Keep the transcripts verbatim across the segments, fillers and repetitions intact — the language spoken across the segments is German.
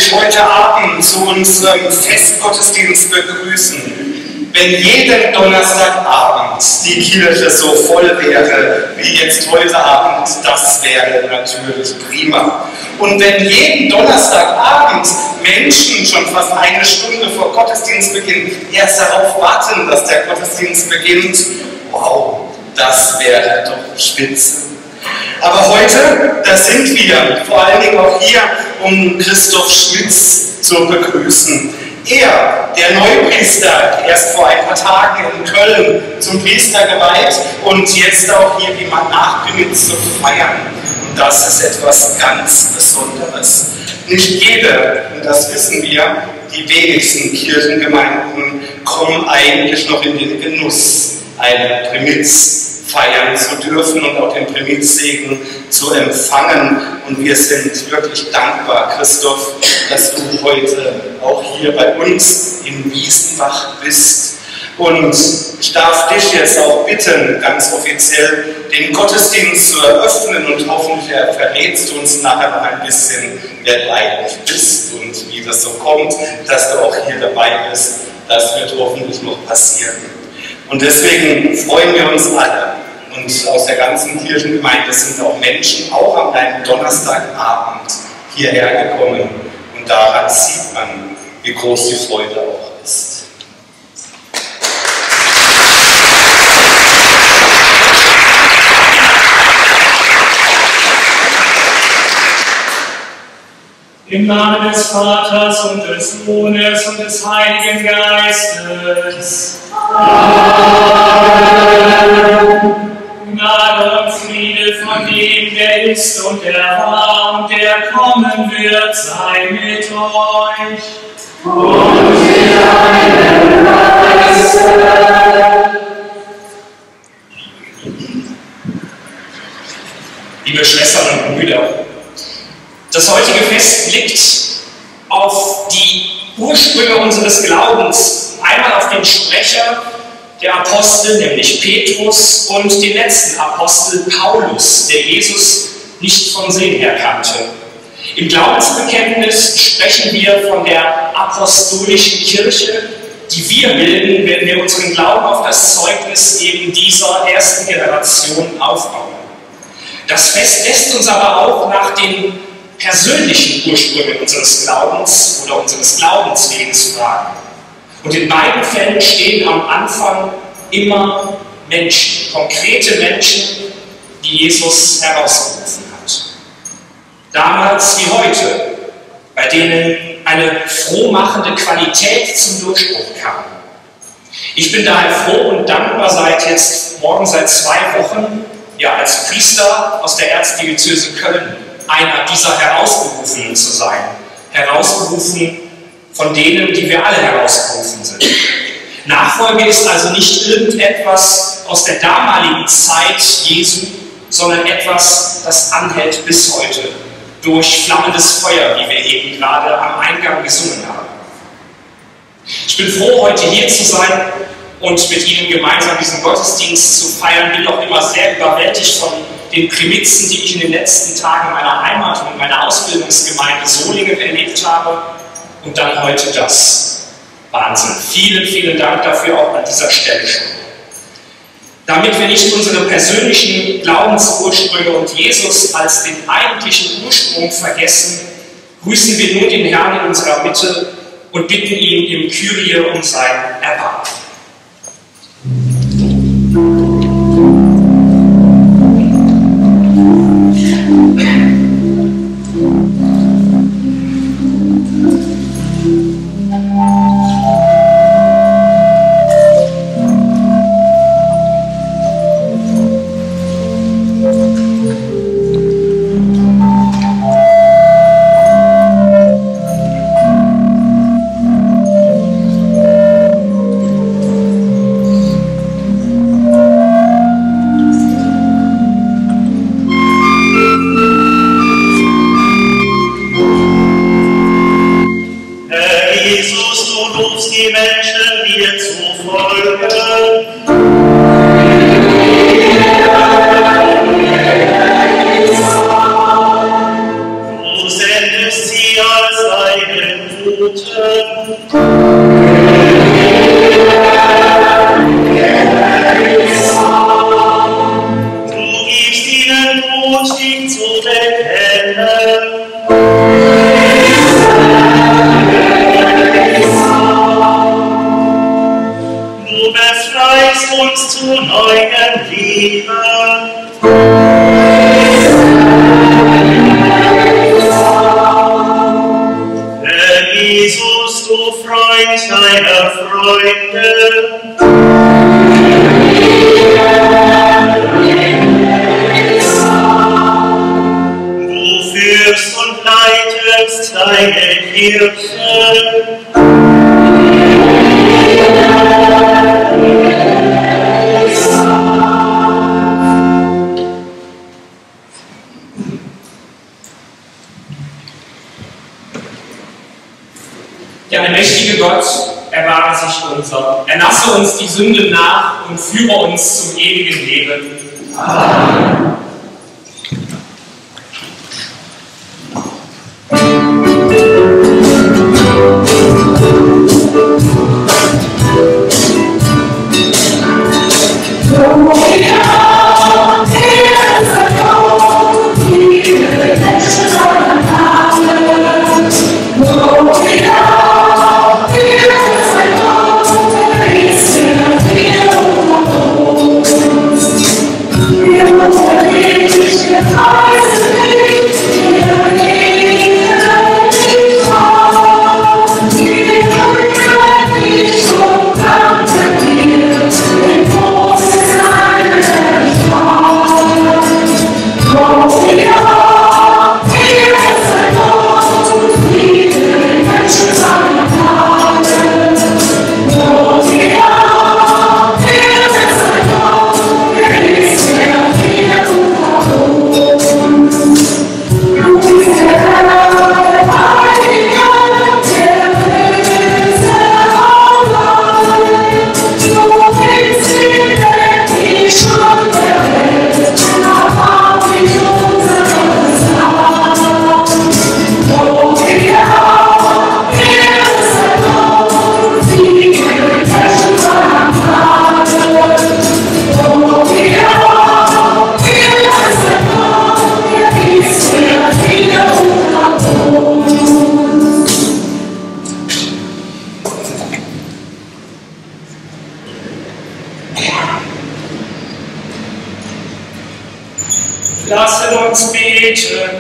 dich heute Abend zu unserem Festgottesdienst begrüßen. Wenn jeden Donnerstagabend die Kirche so voll wäre wie jetzt heute Abend, das wäre natürlich prima. Und wenn jeden Donnerstagabend Menschen schon fast eine Stunde vor Gottesdienstbeginn erst darauf warten, dass der Gottesdienst beginnt, wow, das wäre doch spitze. Aber heute, da sind wir, vor allen Dingen auch hier, um Christoph Schmitz zu begrüßen. Er, der Neupriester, erst vor ein paar Tagen in Köln zum Priester geweiht und jetzt auch hier die Nachbringt zu feiern. Und das ist etwas ganz Besonderes. Nicht jede, und das wissen wir, die wenigsten Kirchengemeinden kommen eigentlich noch in den Genuss, eine Primitz feiern zu dürfen und auch den Primitzsegen zu empfangen. Und wir sind wirklich dankbar, Christoph, dass du heute auch hier bei uns in Wiesenbach bist. Und ich darf dich jetzt auch bitten, ganz offiziell den Gottesdienst zu eröffnen und hoffentlich verrätst du uns nachher noch ein bisschen, wer du eigentlich bist und wie das so kommt, dass du auch hier dabei bist. Das wird hoffentlich noch passieren. Und deswegen freuen wir uns alle. Und aus der ganzen Kirchengemeinde sind auch Menschen, auch an einem Donnerstagabend, hierher gekommen. Und daran sieht man, wie groß die Freude auch ist. Im Namen des Vaters und des Sohnes und des Heiligen Geistes. Amen. Gnade und Friede von dem, der ist und der war und der kommen wird, sei mit euch. Und mit deinem Geiste. Liebe Schwestern und Brüder, das heutige Fest blickt auf die Ursprünge unseres Glaubens, einmal auf den Sprecher der Apostel, nämlich Petrus, und den letzten Apostel Paulus, der Jesus nicht von Sehen her kannte. Im Glaubensbekenntnis sprechen wir von der apostolischen Kirche, die wir bilden, wenn wir unseren Glauben auf das Zeugnis eben dieser ersten Generation aufbauen. Das Fest lässt uns aber auch nach den persönlichen Ursprüngen unseres Glaubens oder unseres Glaubensweges fragen. Und in beiden Fällen stehen am Anfang immer Menschen, konkrete Menschen, die Jesus herausgerufen hat. Damals wie heute, bei denen eine frohmachende Qualität zum Durchbruch kam. Ich bin daher froh und dankbar, seit jetzt morgen, seit zwei Wochen, ja, als Priester aus der Erzdiözese Köln, einer dieser Herausgerufenen zu sein. Herausgerufen von denen, die wir alle herausgerufen sind. Nachfolge ist also nicht irgendetwas aus der damaligen Zeit Jesu, sondern etwas, das anhält bis heute, durch flammendes Feuer, wie wir eben gerade am Eingang gesungen haben. Ich bin froh, heute hier zu sein und mit Ihnen gemeinsam diesen Gottesdienst zu feiern. Bin auch immer sehr überwältigt von den Primizen, die ich in den letzten Tagen meiner Heimat und meiner Ausbildungsgemeinde Solingen erlebt habe. Und dann heute das. Wahnsinn. Vielen, vielen Dank dafür auch an dieser Stelle schon. Damit wir nicht unsere persönlichen Glaubensursprünge und Jesus als den eigentlichen Ursprung vergessen, grüßen wir nun den Herrn in unserer Mitte und bitten ihn im Kyrie um sein Erbarmen. neuen Liebe. Herr Jesus, du Freund deiner Freunde, du führst und leitest deine Kirche. Der allmächtige Gott, erbarme sich unser. Erlasse uns die Sünde nach und führe uns zum ewigen Leben. Amen. Lasset uns beten.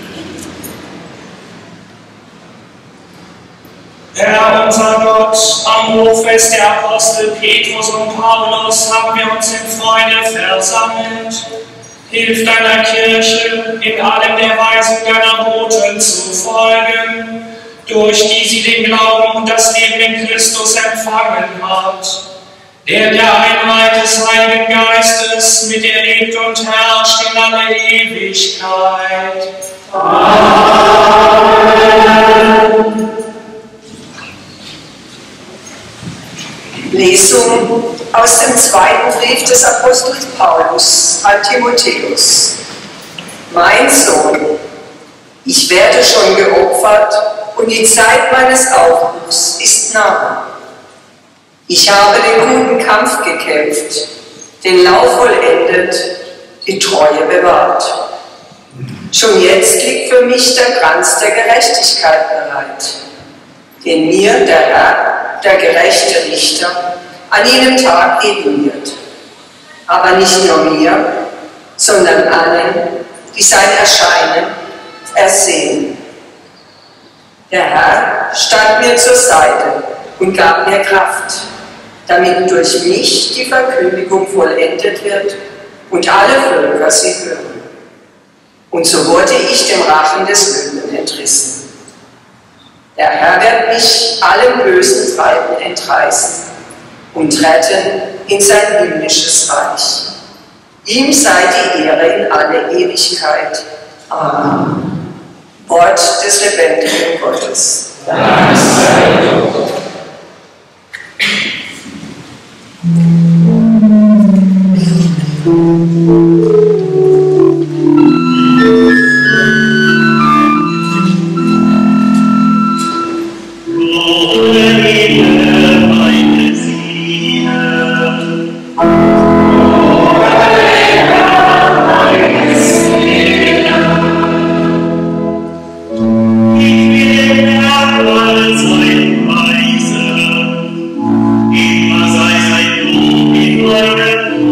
Herr, unser Gott, am Hochfest der Apostel Petrus und Paulus haben wir uns in Freude versammelt. Hilf deiner Kirche, in allem der Weisung deiner Boten zu folgen, durch die sie den Glauben und das Leben in Christus empfangen hat, der der Einheit des Heiligen Geistes mit dir lebt und herrscht in alle Ewigkeit. Amen. Lesung aus dem zweiten Brief des Apostels Paulus an Timotheus. Mein Sohn, ich werde schon geopfert und die Zeit meines Aufbruchs ist nahe. Ich habe den guten Kampf gekämpft, den Lauf vollendet, die Treue bewahrt. Schon jetzt liegt für mich der Kranz der Gerechtigkeit bereit, den mir der Herr, der gerechte Richter, an jenem Tag geben wird. Aber nicht nur mir, sondern allen, die sein Erscheinen ersehen. Der Herr stand mir zur Seite und gab mir Kraft, damit durch mich die Verkündigung vollendet wird und alle Völker sie hören. Und so wurde ich dem Rachen des Löwen entrissen. Der Herr wird mich allem bösen Treiben entreißen und retten in sein himmlisches Reich. Ihm sei die Ehre in alle Ewigkeit. Amen. Wort des lebendigen Gottes. Dank sei Gott. Immer sei sein Lob in meinem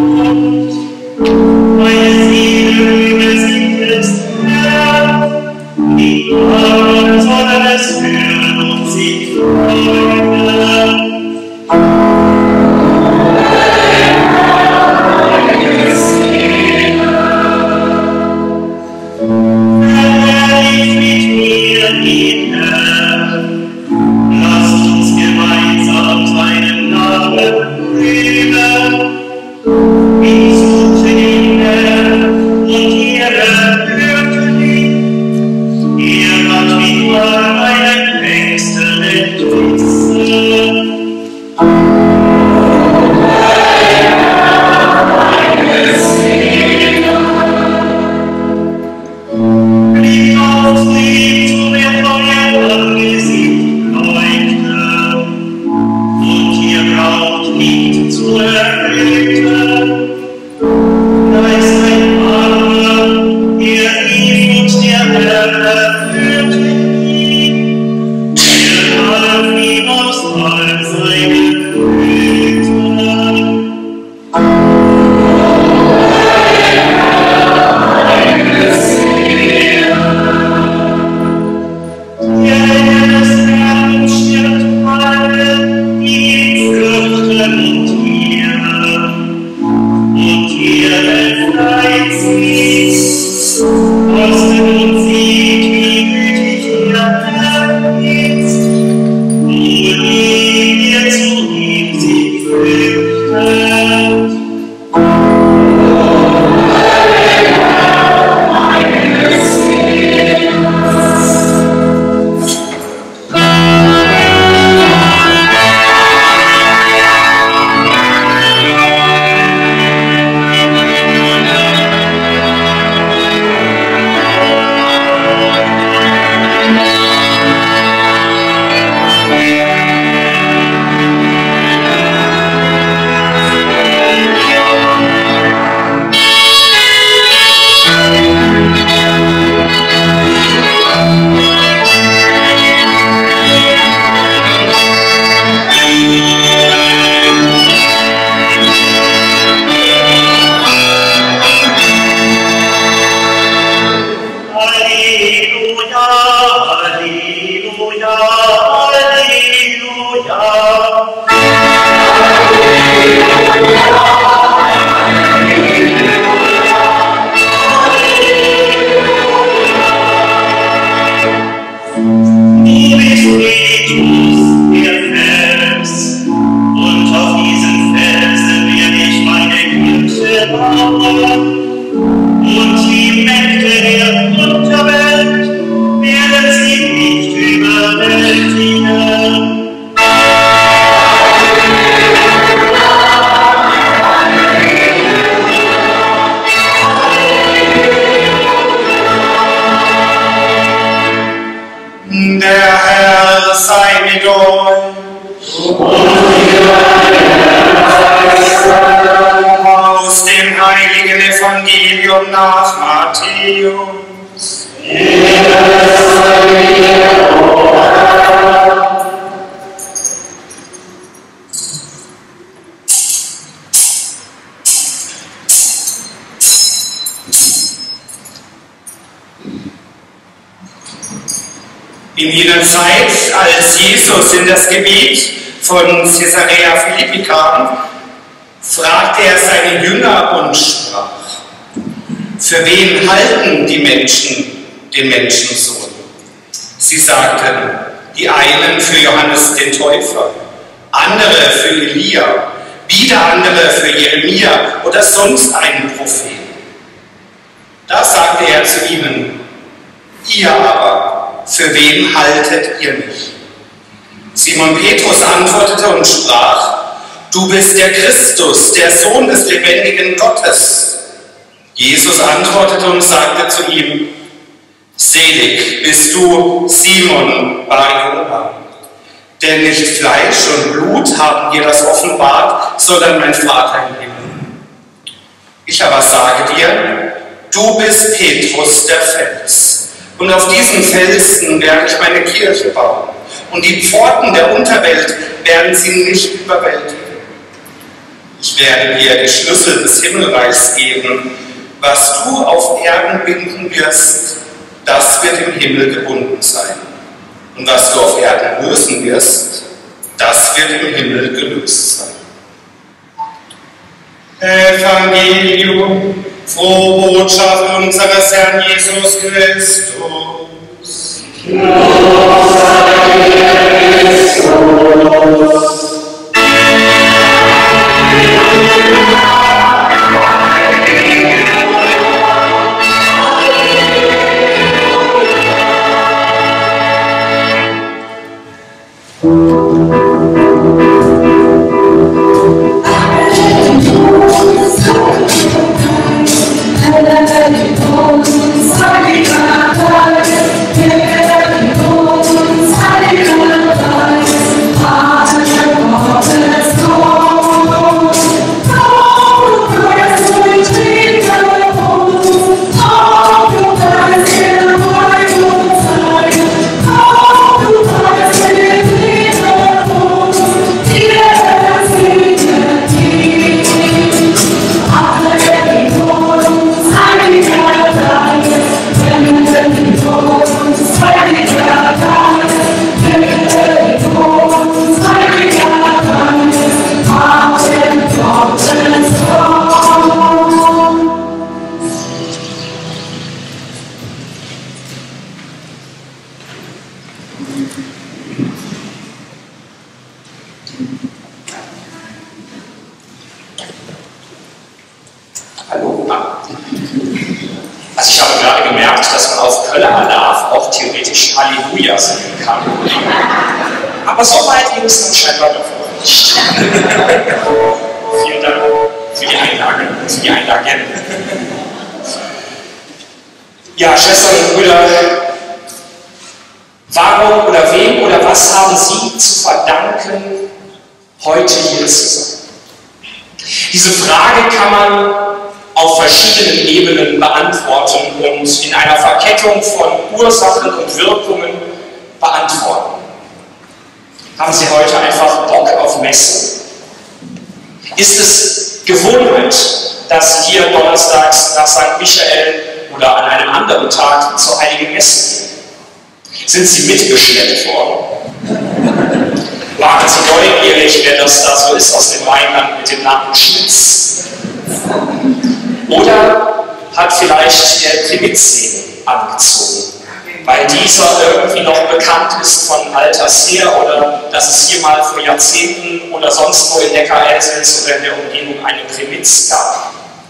Herr sei mit euch. Aus dem heiligen Evangelium nach Matthäus. In jener Zeit, als Jesus in das Gebiet von Caesarea Philippi kam, fragte er seine Jünger und sprach: Für wen halten die Menschen den Menschensohn? Sie sagten, die einen für Johannes den Täufer, andere für Elia, wieder andere für Jeremia oder sonst einen Propheten. Da sagte er zu ihnen: Ihr aber, für wen haltet ihr mich? Simon Petrus antwortete und sprach: Du bist der Christus, der Sohn des lebendigen Gottes. Jesus antwortete und sagte zu ihm: Selig bist du, Simon Bar-Jona, denn nicht Fleisch und Blut haben dir das offenbart, sondern mein Vater im Himmel. Ich aber sage dir, du bist Petrus, der Fels. Und auf diesen Felsen werde ich meine Kirche bauen. Und die Pforten der Unterwelt werden sie nicht überwältigen. Ich werde dir die Schlüssel des Himmelreichs geben. Was du auf Erden binden wirst, das wird im Himmel gebunden sein. Und was du auf Erden lösen wirst, das wird im Himmel gelöst sein. Evangelium, frohe Botschaft unseres Herrn Jesus Christus. Hallo. Also ich habe gerade gemerkt, dass man auf Köller Alarv auch theoretisch Halleluja singen kann. Aber so weit ging es dann scheinbar doch nicht. Vielen Dank für die Einlage, für die Einlagen. Ja, Schwestern und Brüder, warum oder wem oder was haben Sie zu verdanken, heute hier zu sein? Diese Frage kann man auf verschiedenen Ebenen beantworten und in einer Verkettung von Ursachen und Wirkungen beantworten. Haben Sie heute einfach Bock auf Messe? Ist es Gewohnheit, dass wir donnerstags nach Sankt Michael oder an einem anderen Tag zur Heiligen Messe gehen? Sind Sie mitgeschleppt worden? Waren Sie neugierig, wer das da so ist aus dem Rheinland mit dem Namen Schmitz? Oder hat vielleicht der Privitzsegen angezogen, weil dieser irgendwie noch bekannt ist von alters her oder dass es hier mal vor Jahrzehnten oder sonst wo in Neckarelsenz oder in der Umgebung eine Primitz gab.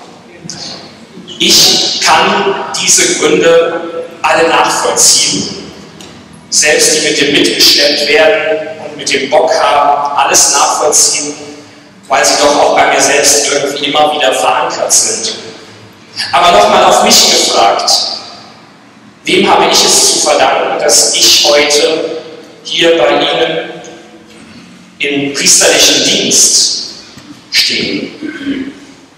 Ich kann diese Gründe alle nachvollziehen, selbst die mit dem mitgeschleppt werden und mit dem Bock haben, alles nachvollziehen, weil sie doch auch bei mir selbst irgendwie immer wieder verankert sind. Aber nochmal auf mich gefragt, wem habe ich es zu verdanken, dass ich heute hier bei Ihnen im priesterlichen Dienst stehen.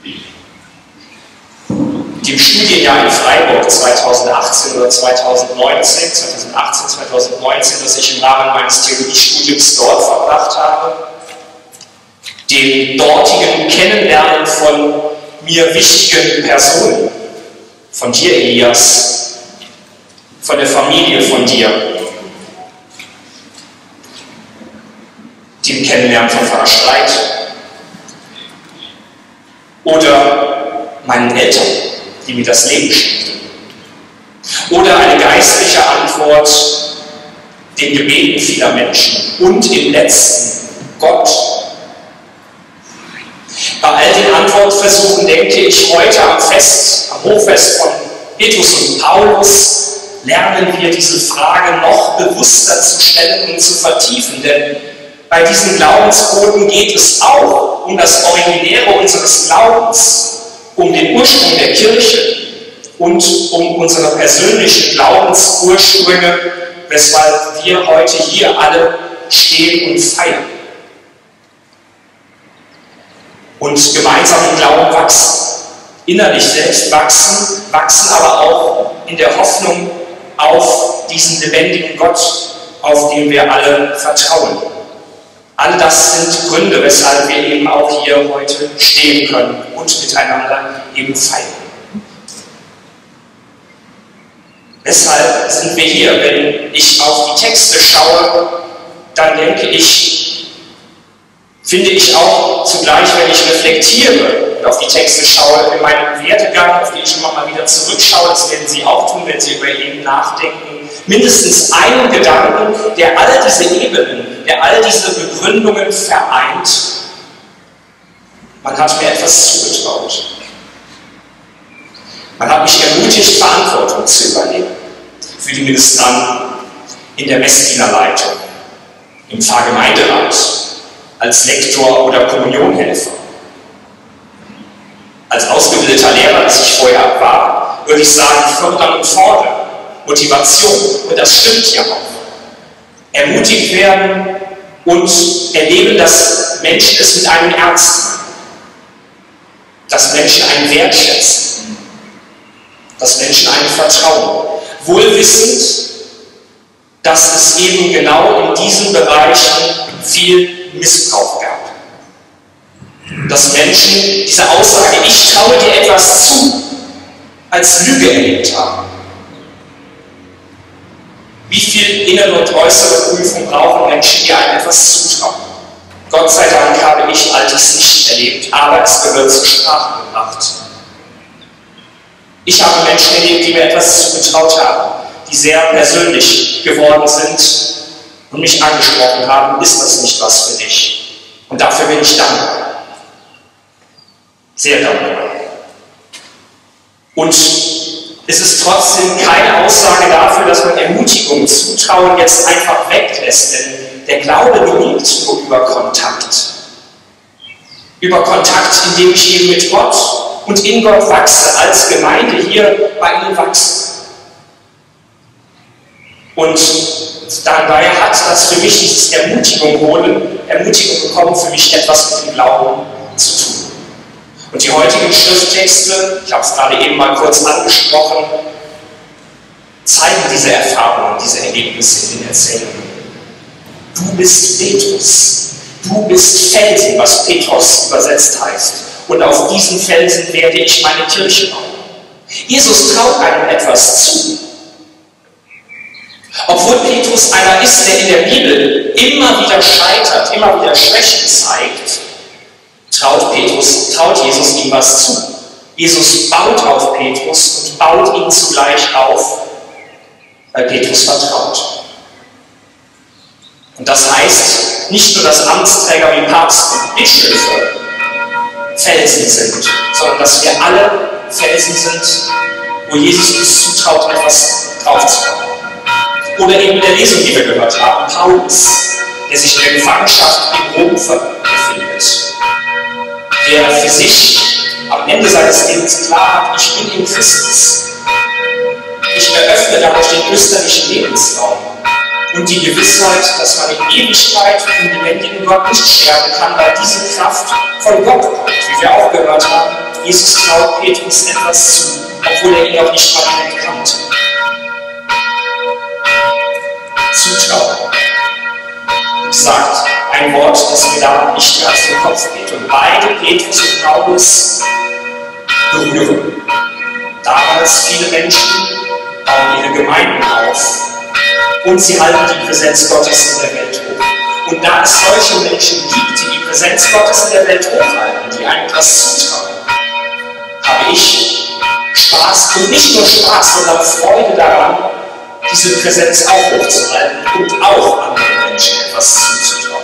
Dem Studienjahr in Freiburg zweitausendachtzehn oder zweitausendneunzehn, zweitausendachtzehn, zweitausendneunzehn, das ich im Rahmen meines Theologiestudiums dort verbracht habe, dem dortigen Kennenlernen von mir wichtigen Personen, von dir, Elias, von der Familie von dir, dem Kennenlernen von Pfarrer Streit oder meinen Eltern, die mir das Leben schenkten. Oder eine geistliche Antwort den Gebeten vieler Menschen und im letzten Gott. Bei all den Antwortversuchen denke ich heute am Fest, am Hochfest von Petrus und Paulus, lernen wir diese Frage noch bewusster zu stellen und zu vertiefen, denn bei diesen Glaubensboten geht es auch um das Originäre unseres Glaubens, um den Ursprung der Kirche und um unsere persönlichen Glaubensursprünge, weshalb wir heute hier alle stehen und feiern. Und gemeinsam im Glauben wachsen, innerlich selbst wachsen, wachsen aber auch in der Hoffnung auf diesen lebendigen Gott, auf den wir alle vertrauen. All das sind Gründe, weshalb wir eben auch hier heute stehen können und miteinander eben feiern. Weshalb sind wir hier? Wenn ich auf die Texte schaue, dann denke ich, finde ich auch zugleich, wenn ich reflektiere und auf die Texte schaue, in meinem Werdegang, auf den ich immer mal wieder zurückschaue, das werden Sie auch tun, wenn Sie über ihn nachdenken, mindestens einen Gedanken, der all diese Ebenen, der all diese Begründungen vereint. Man hat mir etwas zugetraut. Man hat mich ermutigt, Verantwortung zu übernehmen für die Ministranten in der Messdienerleitung, im Pfarrgemeinderat, als Lektor oder Kommunionhelfer. Als ausgebildeter Lehrer, das ich vorher war, würde ich sagen, fördern und fordern, Motivation, und das stimmt ja auch. Ermutigt werden und erleben, dass Menschen es mit einem ernst meinen, dass Menschen einen Wert schätzen, dass Menschen einen vertrauen, wohlwissend, dass es eben genau in diesen Bereichen viel Missbrauch gab. Dass Menschen diese Aussage, ich traue dir etwas zu, als Lüge erlebt haben. Wie viel innere und äußere Prüfung brauchen Menschen, die einem etwas zutrauen? Gott sei Dank habe ich all dies nicht erlebt, aber es gehört zur Sprache gebracht. Ich habe Menschen erlebt, die mir etwas zugetraut haben, die sehr persönlich geworden sind und mich angesprochen haben, ist das nicht was für dich? Und dafür bin ich dankbar. Sehr dankbar. Und es ist trotzdem keine Aussage dafür, dass man Ermutigung, Zutrauen jetzt einfach weglässt, denn der Glaube gelingt nur über Kontakt. Über Kontakt, indem ich eben mit Gott und in Gott wachse, als Gemeinde hier bei Ihnen wachse. Und dabei hat das für mich dieses Ermutigung holen, Ermutigung bekommen, für mich etwas mit dem Glauben zu tun. Und die heutigen Schrifttexte, ich habe es gerade eben mal kurz angesprochen, zeigen diese Erfahrungen, diese Erlebnisse in den Erzählungen. Du bist Petrus, du bist Felsen, was Petros übersetzt heißt. Und auf diesen Felsen werde ich meine Kirche bauen. Jesus traut einem etwas zu. Obwohl Petrus einer ist, der in der Bibel immer wieder scheitert, immer wieder Schwächen zeigt, traut Petrus, traut Jesus ihm was zu. Jesus baut auf Petrus und baut ihn zugleich auf, weil Petrus vertraut. Und das heißt, nicht nur, dass Amtsträger wie Papst und Bischöfe Felsen sind, sondern dass wir alle Felsen sind, wo Jesus uns zutraut, etwas draufzubauen. Oder eben in der Lesung, die wir gehört haben, Paulus, der sich in der Gefangenschaft in Rom befindet, der für sich am Ende seines Lebens klar hat, ich bin in Christus. Ich eröffne dadurch den österlichen Lebensraum und die Gewissheit, dass man in Ewigkeit für den lebendigen Gott nicht sterben kann, weil diese Kraft von Gott kommt, wie wir auch gehört haben. Jesus traut Petrus etwas zu, obwohl er ihn noch nicht permanent kannte. Zutrauen. Sagt ein Wort, das mir da nicht mehr aus dem Kopf geht. Und beide, Petrus und Paulus, berühren. Damals viele Menschen bauen ihre Gemeinden auf und sie halten die Präsenz Gottes in der Welt hoch. Und da es solche Menschen gibt, die die Präsenz Gottes in der Welt hochhalten, die einem etwas zutrauen, habe ich Spaß und nicht nur Spaß, sondern Freude daran, diese Präsenz auch hochzuhalten und auch anderen Menschen etwas zuzutrauen.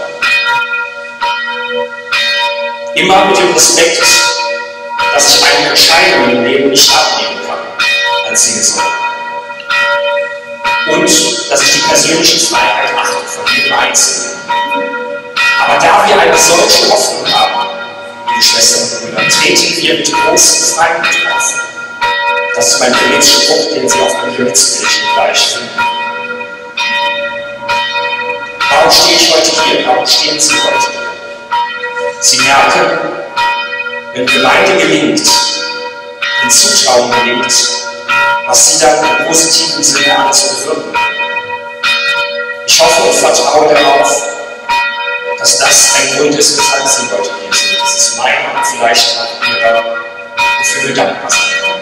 Immer mit dem Respekt, dass ich eine Entscheidung im Leben nicht abnehmen kann als Seelsorger. Und dass ich die persönliche Freiheit achte von jedem Einzelnen. Aber da wir eine solche Hoffnung haben, liebe Schwestern und Brüder, treten wir mit großem Freimut auf. Das ist mein Gebetsspruch, den Sie auf dem Gebetsbildchen gleich finden. Warum stehe ich heute hier? Warum stehen Sie heute hier? Sie merken, wenn Gemeinde gelingt, wenn Zutrauen gelingt, was Sie dann im positiven Sinne alles bewirken. Ich hoffe und vertraue darauf, dass das ein Grund ist, weshalb Sie heute hier sind. Das ist mein und vielleicht auch Ihrer, wofür wir dankbar sein können.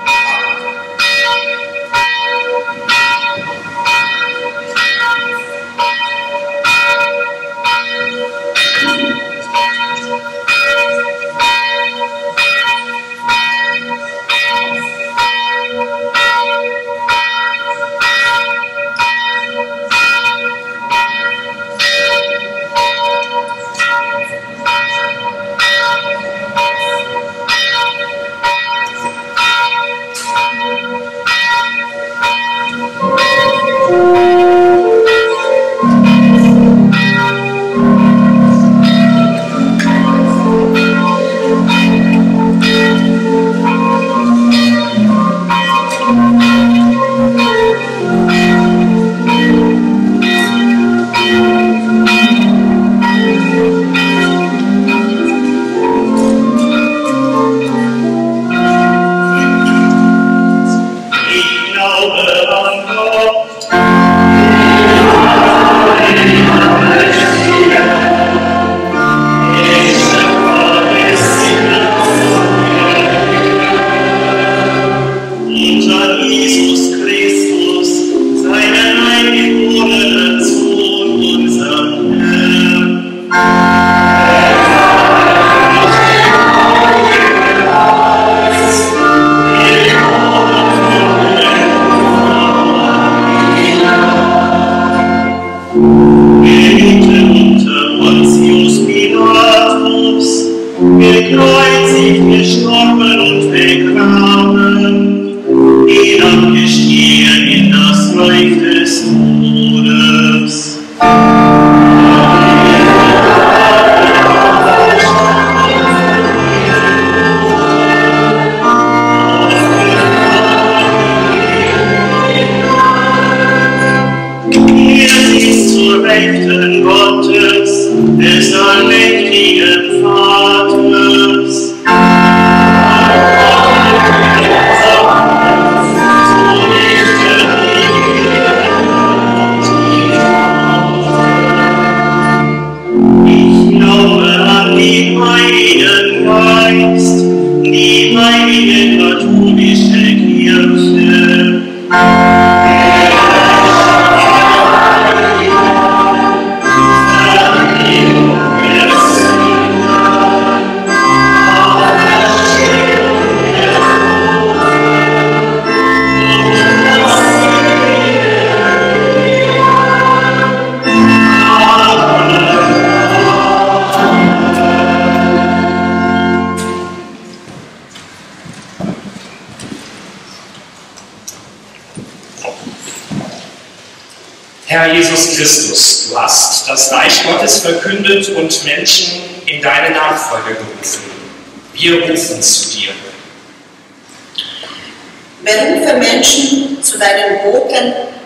Herr Jesus Christus, du hast das Reich Gottes verkündet und Menschen in deine Nachfolge gerufen. Wir rufen zu dir. Berufe Menschen zu deinen Boten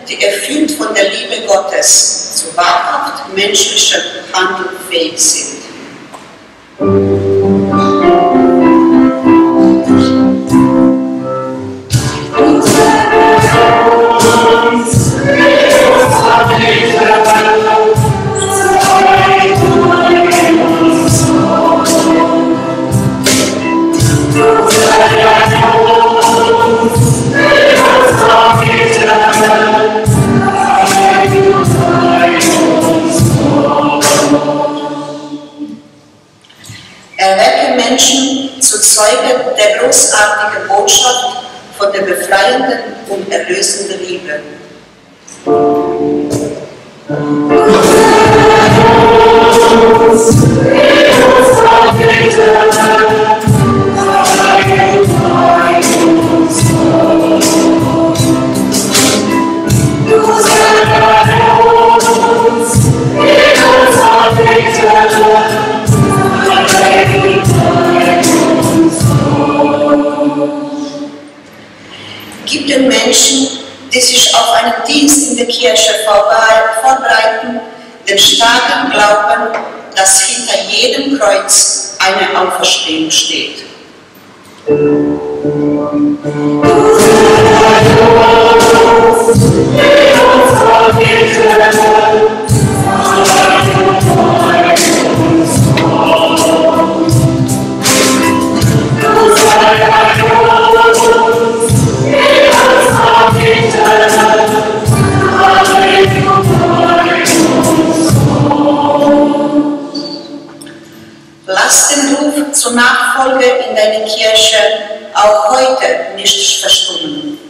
die erfüllt von der Liebe Gottes zu wahrhaft menschlichem Handeln fähig sind. Erwecke Menschen zu Zeugen der großartigen Botschaft von der befreienden und erlösenden Liebe. Gib den Menschen, die sich auf einen Dienst in der Kirche vorbereiten, den starken Glauben, dass hinter jedem Kreuz eine Auferstehung steht. Lass den Ruf zur Nachfolge in deiner Kirche auch heute nicht verstummen.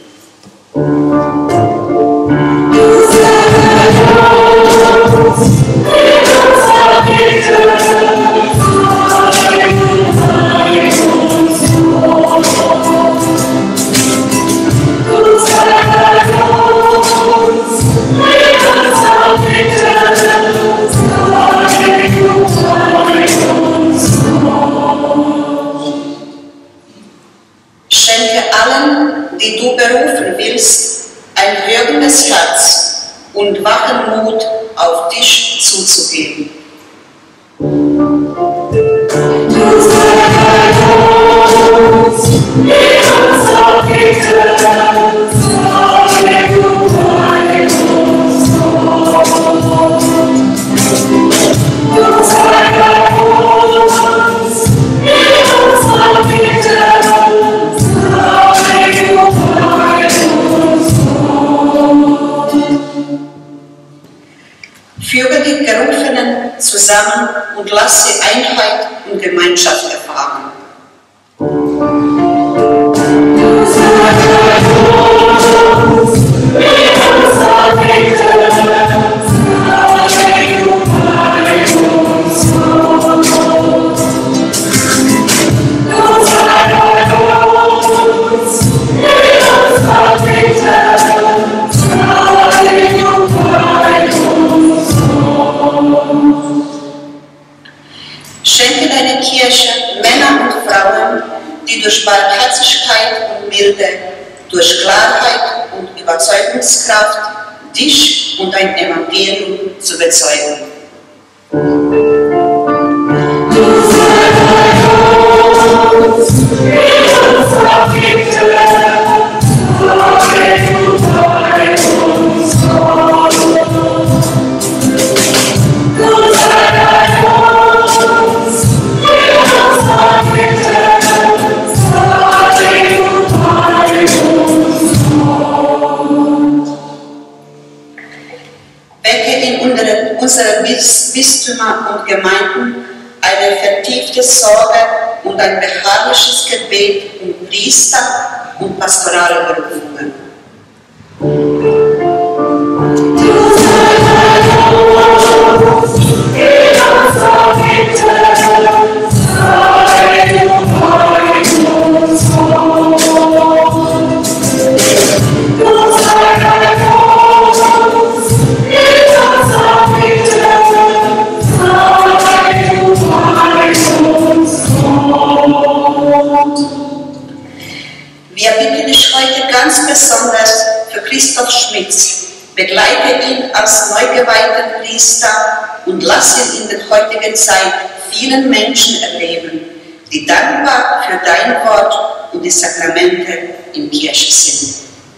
Schenke allen, die du berufen willst, ein hörendes Herz und wachen Mut, auf dich zuzugehen. Führe die Gerufenen zusammen und lass sie Einheit und Gemeinschaft erfahren. Schenke deiner Kirche Männer und Frauen, die durch Barmherzigkeit und Milde, durch Klarheit und Überzeugungskraft dich und dein Evangelium zu bezeugen. Unsere Bistümer und Gemeinden eine vertiefte Sorge und ein beharrliches Gebet um Priester und pastorale Berufungen. Wir bitten dich heute ganz besonders für Christoph Schmitz, Begleite ihn als neugeweihten Priester und lass ihn in der heutigen Zeit vielen Menschen erleben, die dankbar für dein Wort und die Sakramente in Kirche sind.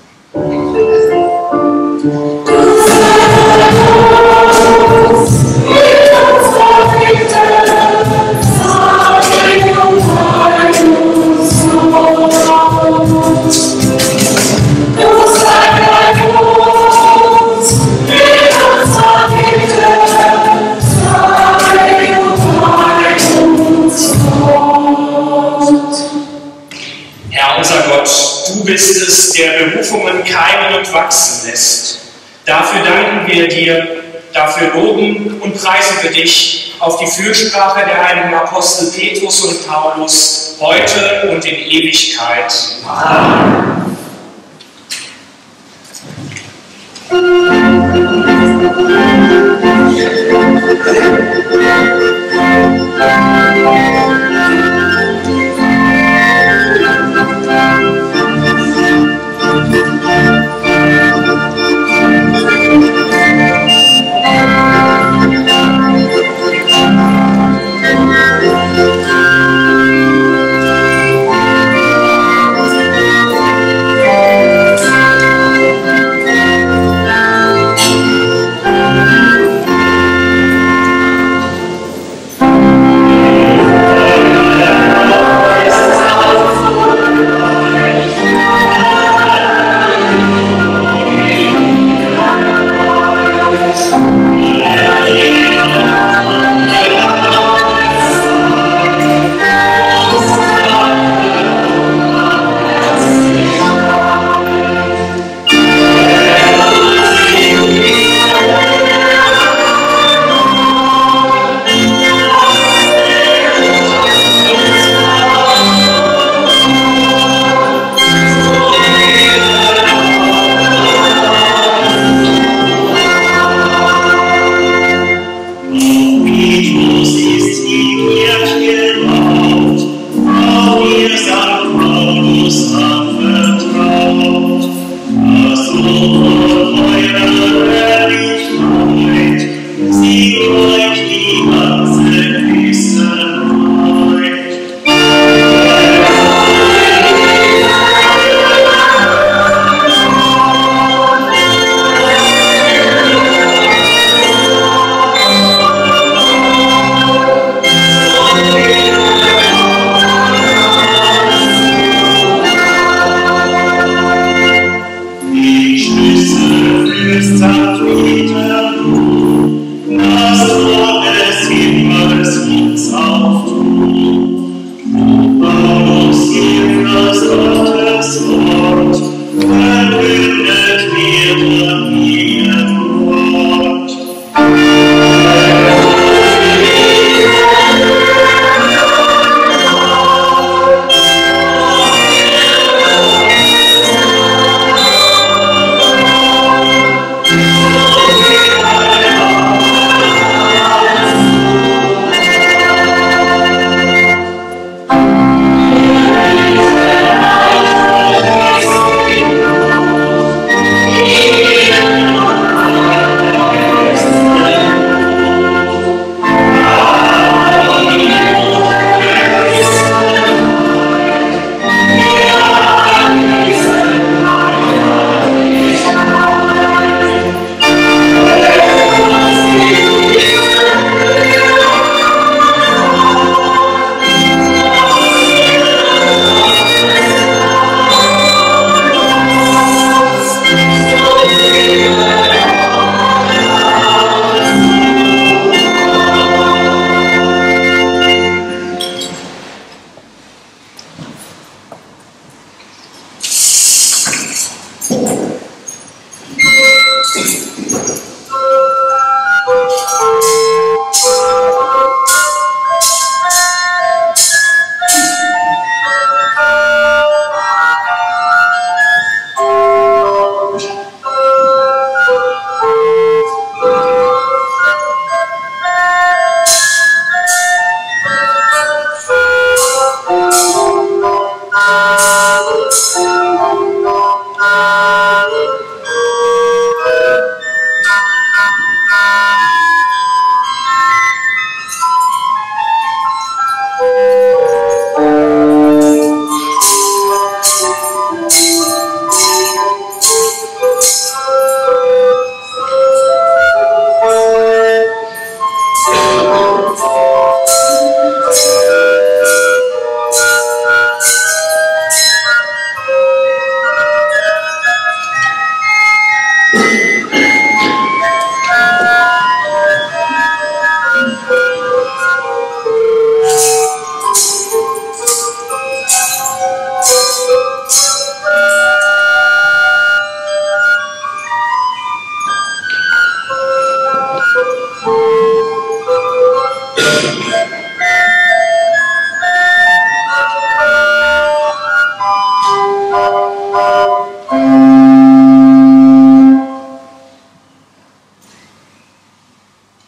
Herr unser Gott, du bist es, der Berufungen keimen und wachsen lässt. Dafür danken wir dir, dafür loben und preisen wir dich auf die Fürsprache der heiligen Apostel Petrus und Paulus, heute und in Ewigkeit. Amen. Amen.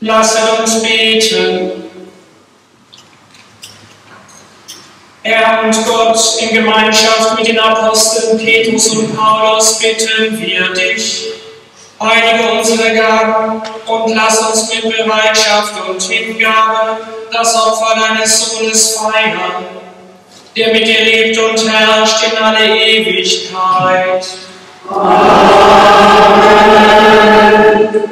Lasset uns beten. Herr und Gott, in Gemeinschaft mit den Aposteln Petrus und Paulus bitten wir dich, heilige unsere Gaben und lass uns mit Bereitschaft und Hingabe das Opfer deines Sohnes feiern, der mit dir lebt und herrscht in alle Ewigkeit. Amen.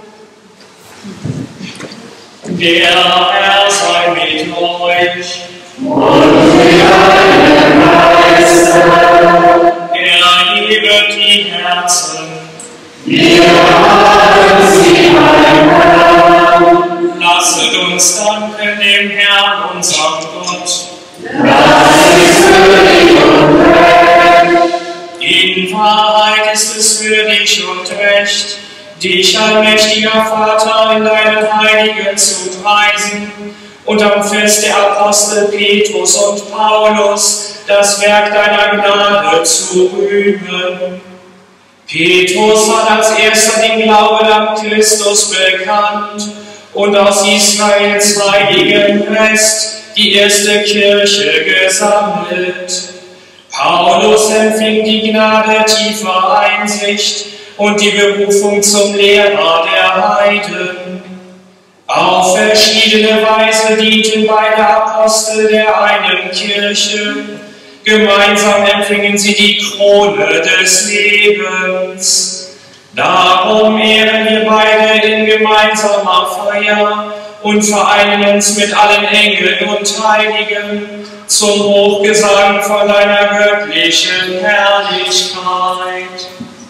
Der Herr sei mit euch. Und mit deinem Geiste. Erhebet die Herzen. Wir haben sie beim Herrn. Lasset uns danken dem Herrn, unserem Gott. Das ist würdig und recht. In Wahrheit ist es würdig und recht, dich, allmächtiger Vater, in deinen Heiligen zu preisen und am Fest der Apostel Petrus und Paulus das Werk deiner Gnade zu rühmen. Petrus hat als erster den Glauben an Christus bekannt und aus Israels heiligen Rest die erste Kirche gesammelt. Paulus empfing die Gnade tiefer Einsicht und die Berufung zum Lehrer der Heiden. Auf verschiedene Weise dienten beide Apostel der einen Kirche. Gemeinsam empfingen sie die Krone des Lebens. Darum ehren wir beide in gemeinsamer Feier und vereinen uns mit allen Engeln und Heiligen zum Hochgesang von deiner göttlichen Herrlichkeit.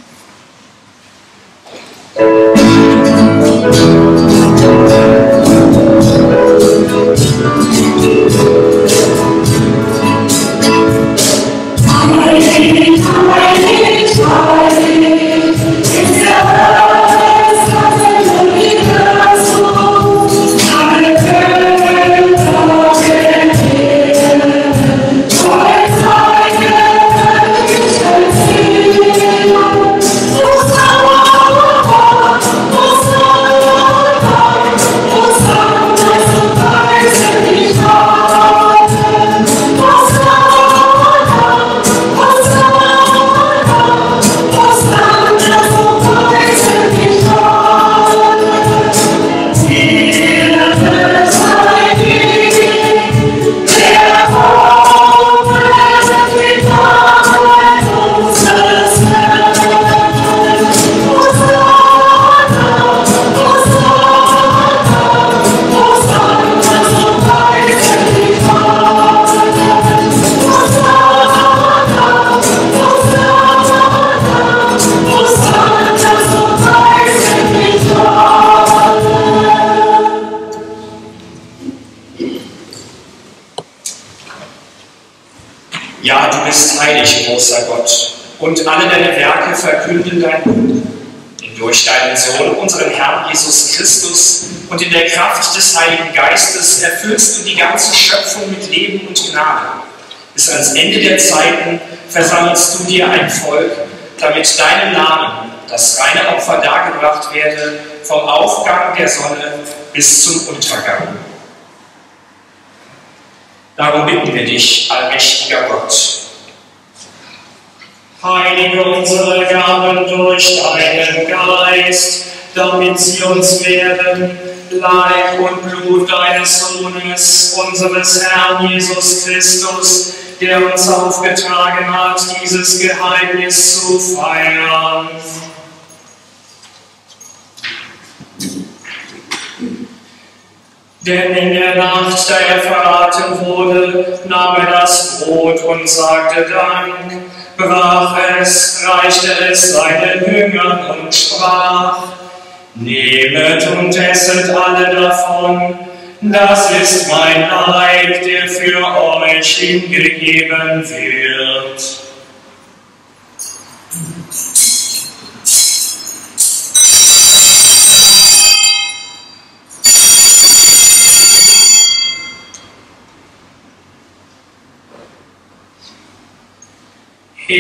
Ja, du bist heilig, großer Gott, und alle deine Werke verkünden dein Lob. Durch deinen Sohn, unseren Herrn Jesus Christus, und in der Kraft des Heiligen Geistes erfüllst du die ganze Schöpfung mit Leben und Gnade. Bis ans Ende der Zeiten versammelst du dir ein Volk, damit deinem Namen das reine Opfer dargebracht werde, vom Aufgang der Sonne bis zum Untergang. Darum bitten wir dich, allmächtiger Gott. Heilige unsere Gaben durch deinen Geist, damit sie uns werden, Leib und Blut deines Sohnes, unseres Herrn Jesus Christus, der uns aufgetragen hat, dieses Geheimnis zu feiern. Denn in der Nacht, da er verraten wurde, nahm er das Brot und sagte Dank, brach es, reichte es seinen Jüngern und sprach: Nehmet und esset alle davon, das ist mein Leib, der für euch hingegeben wird.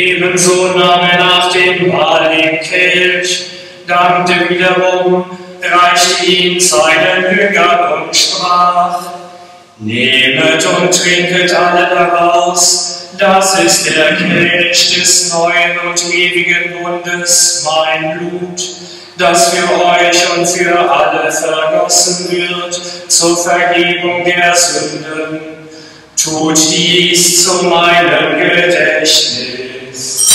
Ebenso nahm er nach dem Mahl den Kelch, dankte wiederum, reichte ihn seinen Jüngern und sprach: Nehmet und trinket alle daraus, das ist der Kelch des neuen und ewigen Bundes, mein Blut, das für euch und für alle vergossen wird, zur Vergebung der Sünden. Tut dies zu meinem Gedächtnis.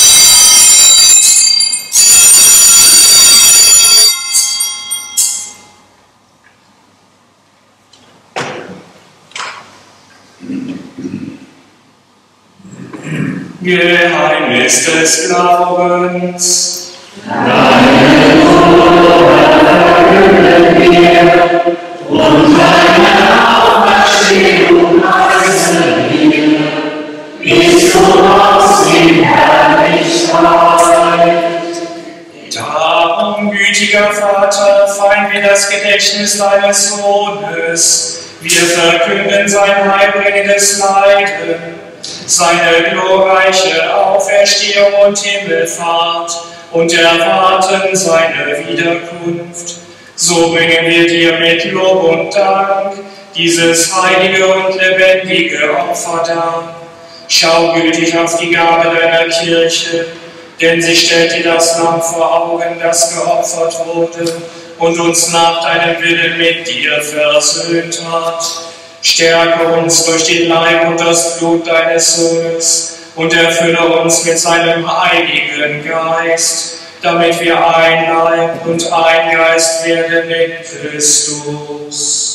Geheimnis des Glaubens. Deinen Tod verkünden wir und deine Auferstehung preisen wir, bis du kommst in Herrlichkeit. Darum, gütiger Vater, feiern wir das Gedächtnis deines Sohnes. Wir verkünden sein heilbringendes Leiden, seine glorreiche Auferstehung und Himmelfahrt und erwarten seine Wiederkunft. So bringen wir dir mit Lob und Dank dieses heilige und lebendige Opfer dar. Schau gütig auf die Gabe deiner Kirche, denn sie stellt dir das Lamm vor Augen, das geopfert wurde und uns nach deinem Willen mit dir versöhnt hat. Stärke uns durch den Leib und das Blut deines Sohnes und erfülle uns mit seinem heiligen Geist, damit wir ein Leib und ein Geist werden in Christus.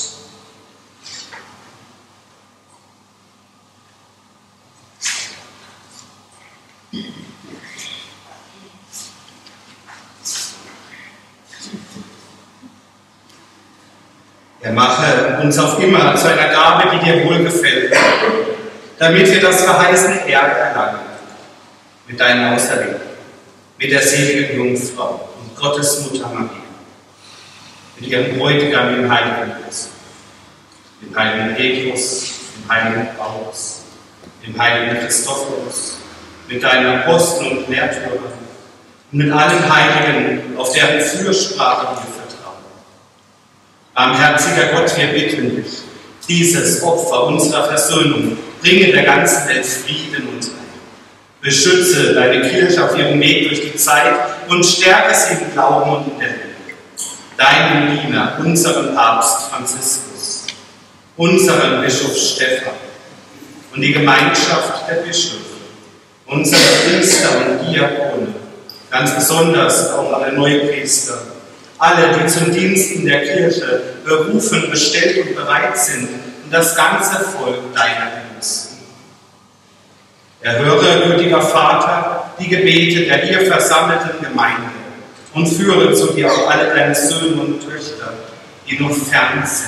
Er mache uns auf immer zu einer Gabe, die dir wohlgefällt, damit wir das verheißene Erbe erlangen. Mit deinen Auserwählten, mit der seligen Jungfrau und Gottes Mutter Maria, mit ihrem Bräutigam, dem heiligen Christus, dem heiligen Petrus, dem heiligen Paulus, dem heiligen Christophorus, mit deinen Aposteln und Märtyrern und mit allen Heiligen, auf deren Fürsprache wir vertrauen. Barmherziger Gott, wir bitten dich, dieses Opfer unserer Versöhnung bringe der ganzen Welt Frieden und Heil. Beschütze deine Kirche auf ihrem Weg durch die Zeit und stärke sie im Glauben und in der Liebe. Deinen Diener, unseren Papst Franziskus, unseren Bischof Stephan und die Gemeinschaft der Bischöfe, unsere Priester und Diakone, ganz besonders auch alle Neupriester, alle, die zum Dienst in der Kirche berufen, bestellt und bereit sind, und das ganze Volk deiner Erlösung. Erhöre, gütiger Vater, die Gebete der hier versammelten Gemeinde und führe zu dir auch alle deine Söhne und Töchter, die noch fern sind.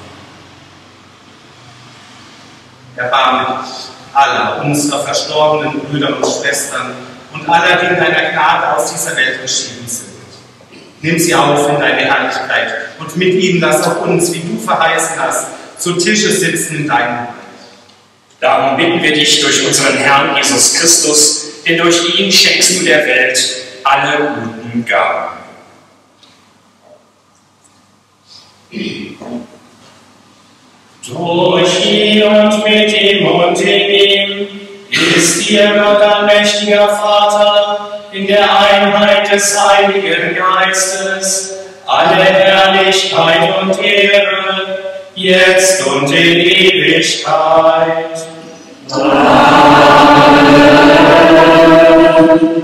Erbarme dich aller unserer verstorbenen Brüder und Schwestern und aller, die in deiner Gnade aus dieser Welt geschieden sind. Nimm sie auf in deine Herrlichkeit und mit ihnen lass auch uns, wie du verheißen hast, zu Tische sitzen in deinem Reich. Darum bitten wir dich durch unseren Herrn Jesus Christus, denn durch ihn schenkst du der Welt alle guten Gaben. Durch ihn und mit ihm und in ihm ist dir, Gott allmächtiger Vater, in der Einheit des Heiligen Geistes, alle Herrlichkeit und Ehre, jetzt und in Ewigkeit. Amen.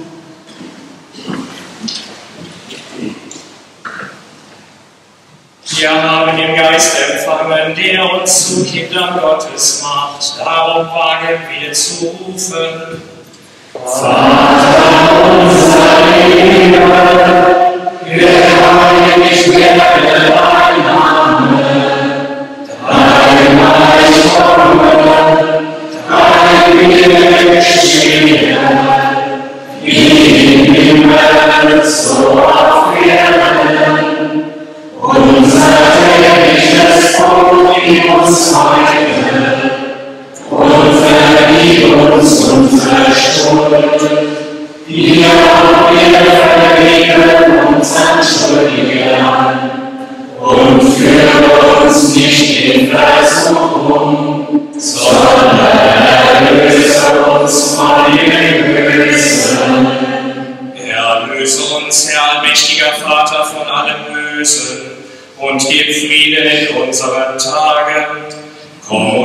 Wir haben den Geist empfangen, der uns zu Kindern Gottes macht. Darum wagen wir zu rufen. Vater unser Lieber, geheiligt werde dein Name, dein Reich komme, dein Wille geschehe, wie im Himmel, so auf Erden. Unser tägliches Brot gib uns heute und vergib uns unsere Schuld, die auch wir vergeben unseren Schuldigern.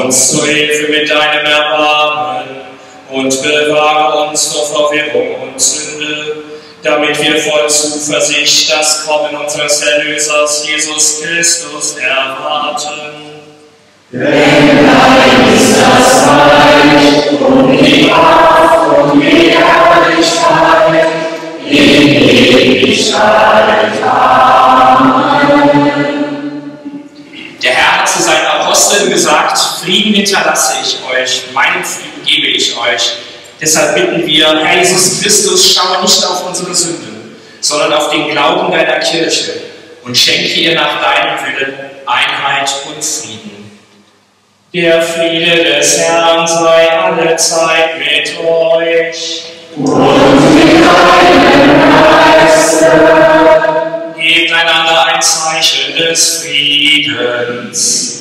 uns zu Hilfe mit deinem Erbarmen und bewahre uns vor Verwirrung und Sünde, damit wir voll Zuversicht das Kommen unseres Erlösers Jesus Christus erwarten. Denn dein ist das Reich und die Kraft und die Herrlichkeit in Ewigkeit. Amen. Der Herr hat zu seinen Aposteln gesagt, Frieden hinterlasse ich euch, meinen Frieden gebe ich euch. Deshalb bitten wir, Herr Jesus Christus, schaue nicht auf unsere Sünden, sondern auf den Glauben deiner Kirche und schenke ihr nach deinem Willen Einheit und Frieden. Der Friede des Herrn sei alle Zeit mit euch. Und mit deinem Geiste. Gebt einander ein Zeichen des Friedens.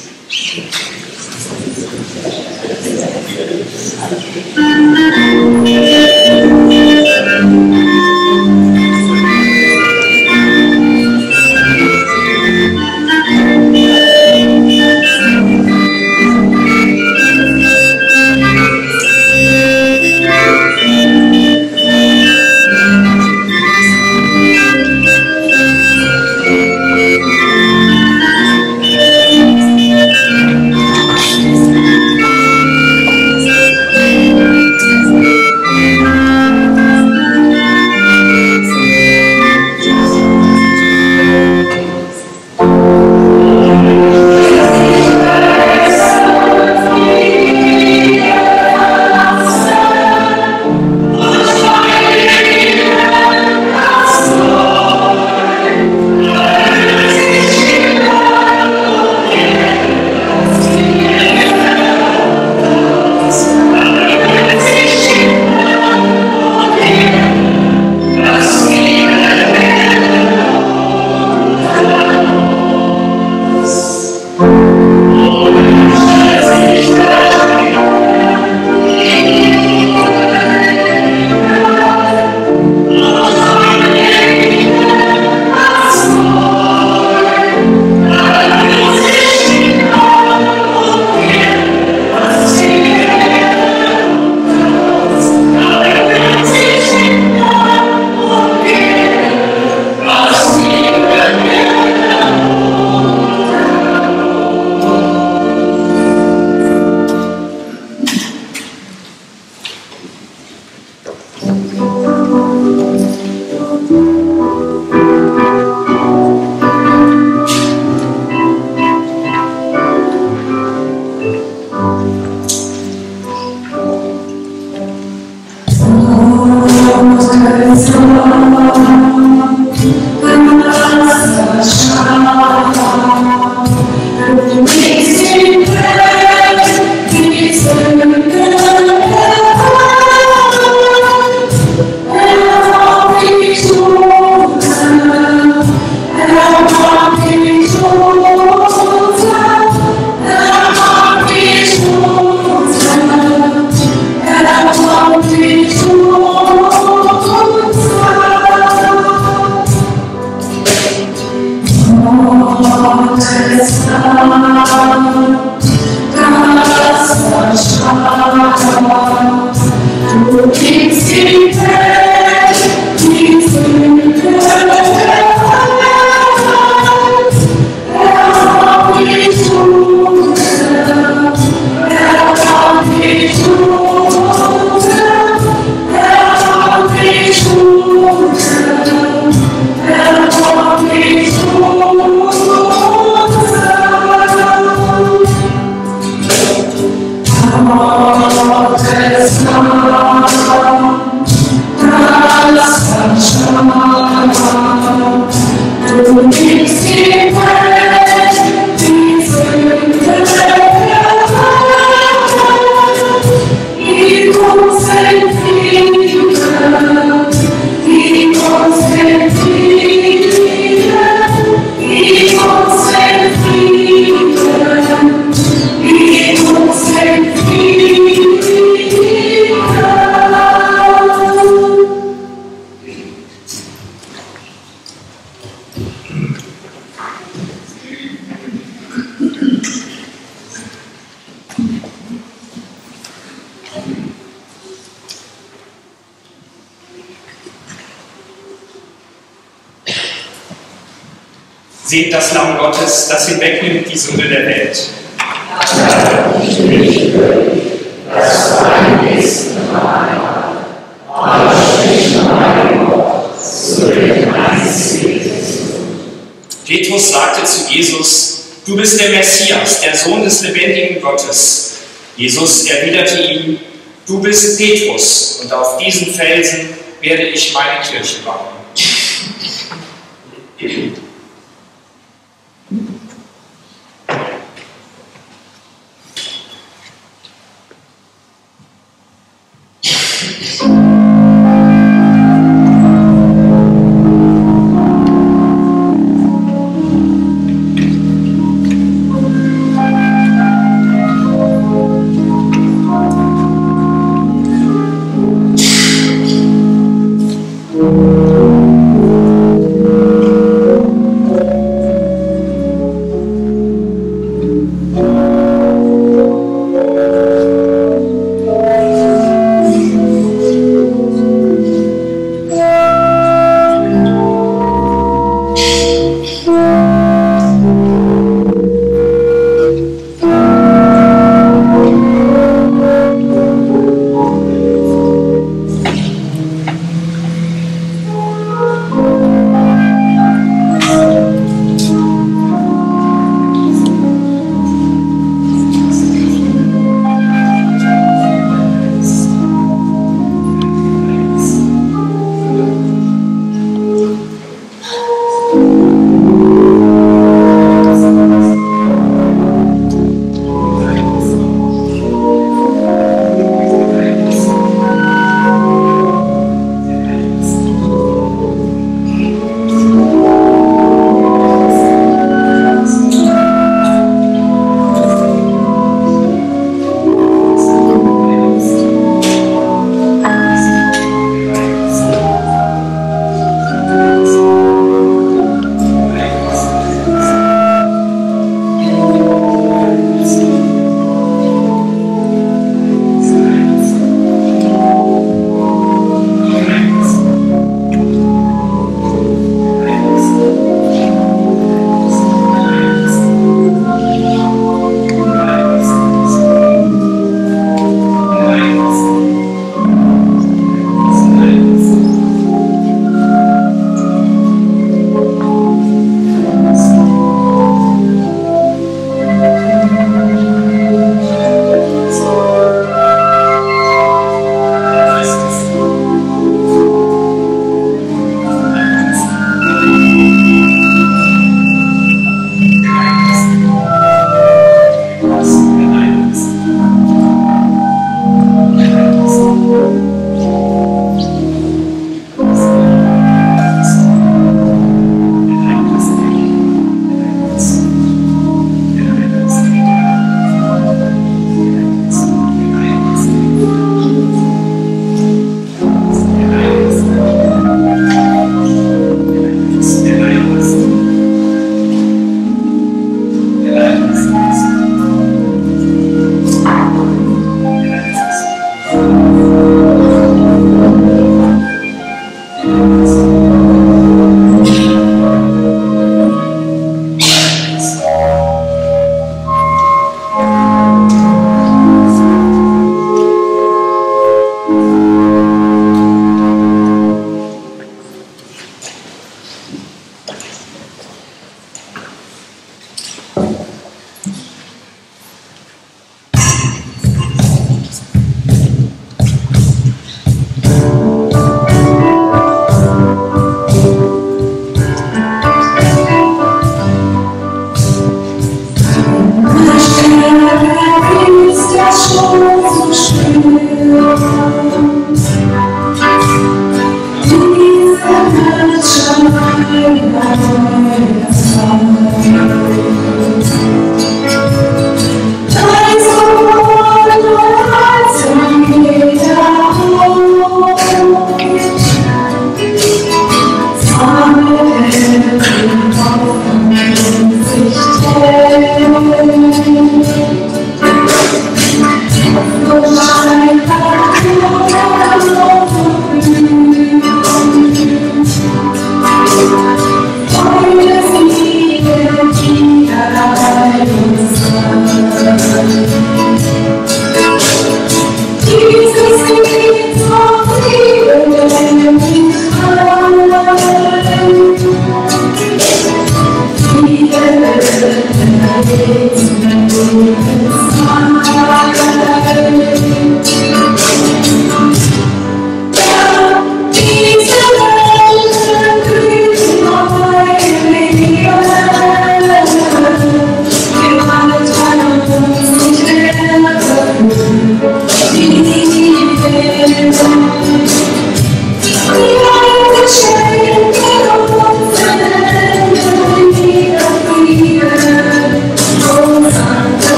Seht das Lamm Gottes, das hinwegnimmt die Sünde der Welt. Ich bin nicht würdig, dass du deinen Nächsten einmal, aber sprich nur ein Wort zu dem einzigen. Petrus sagte zu Jesus: Du bist der Messias, der Sohn des lebendigen Gottes. Jesus erwiderte ihm: Du bist Petrus, und auf diesen Felsen werde ich meine Kirche bauen.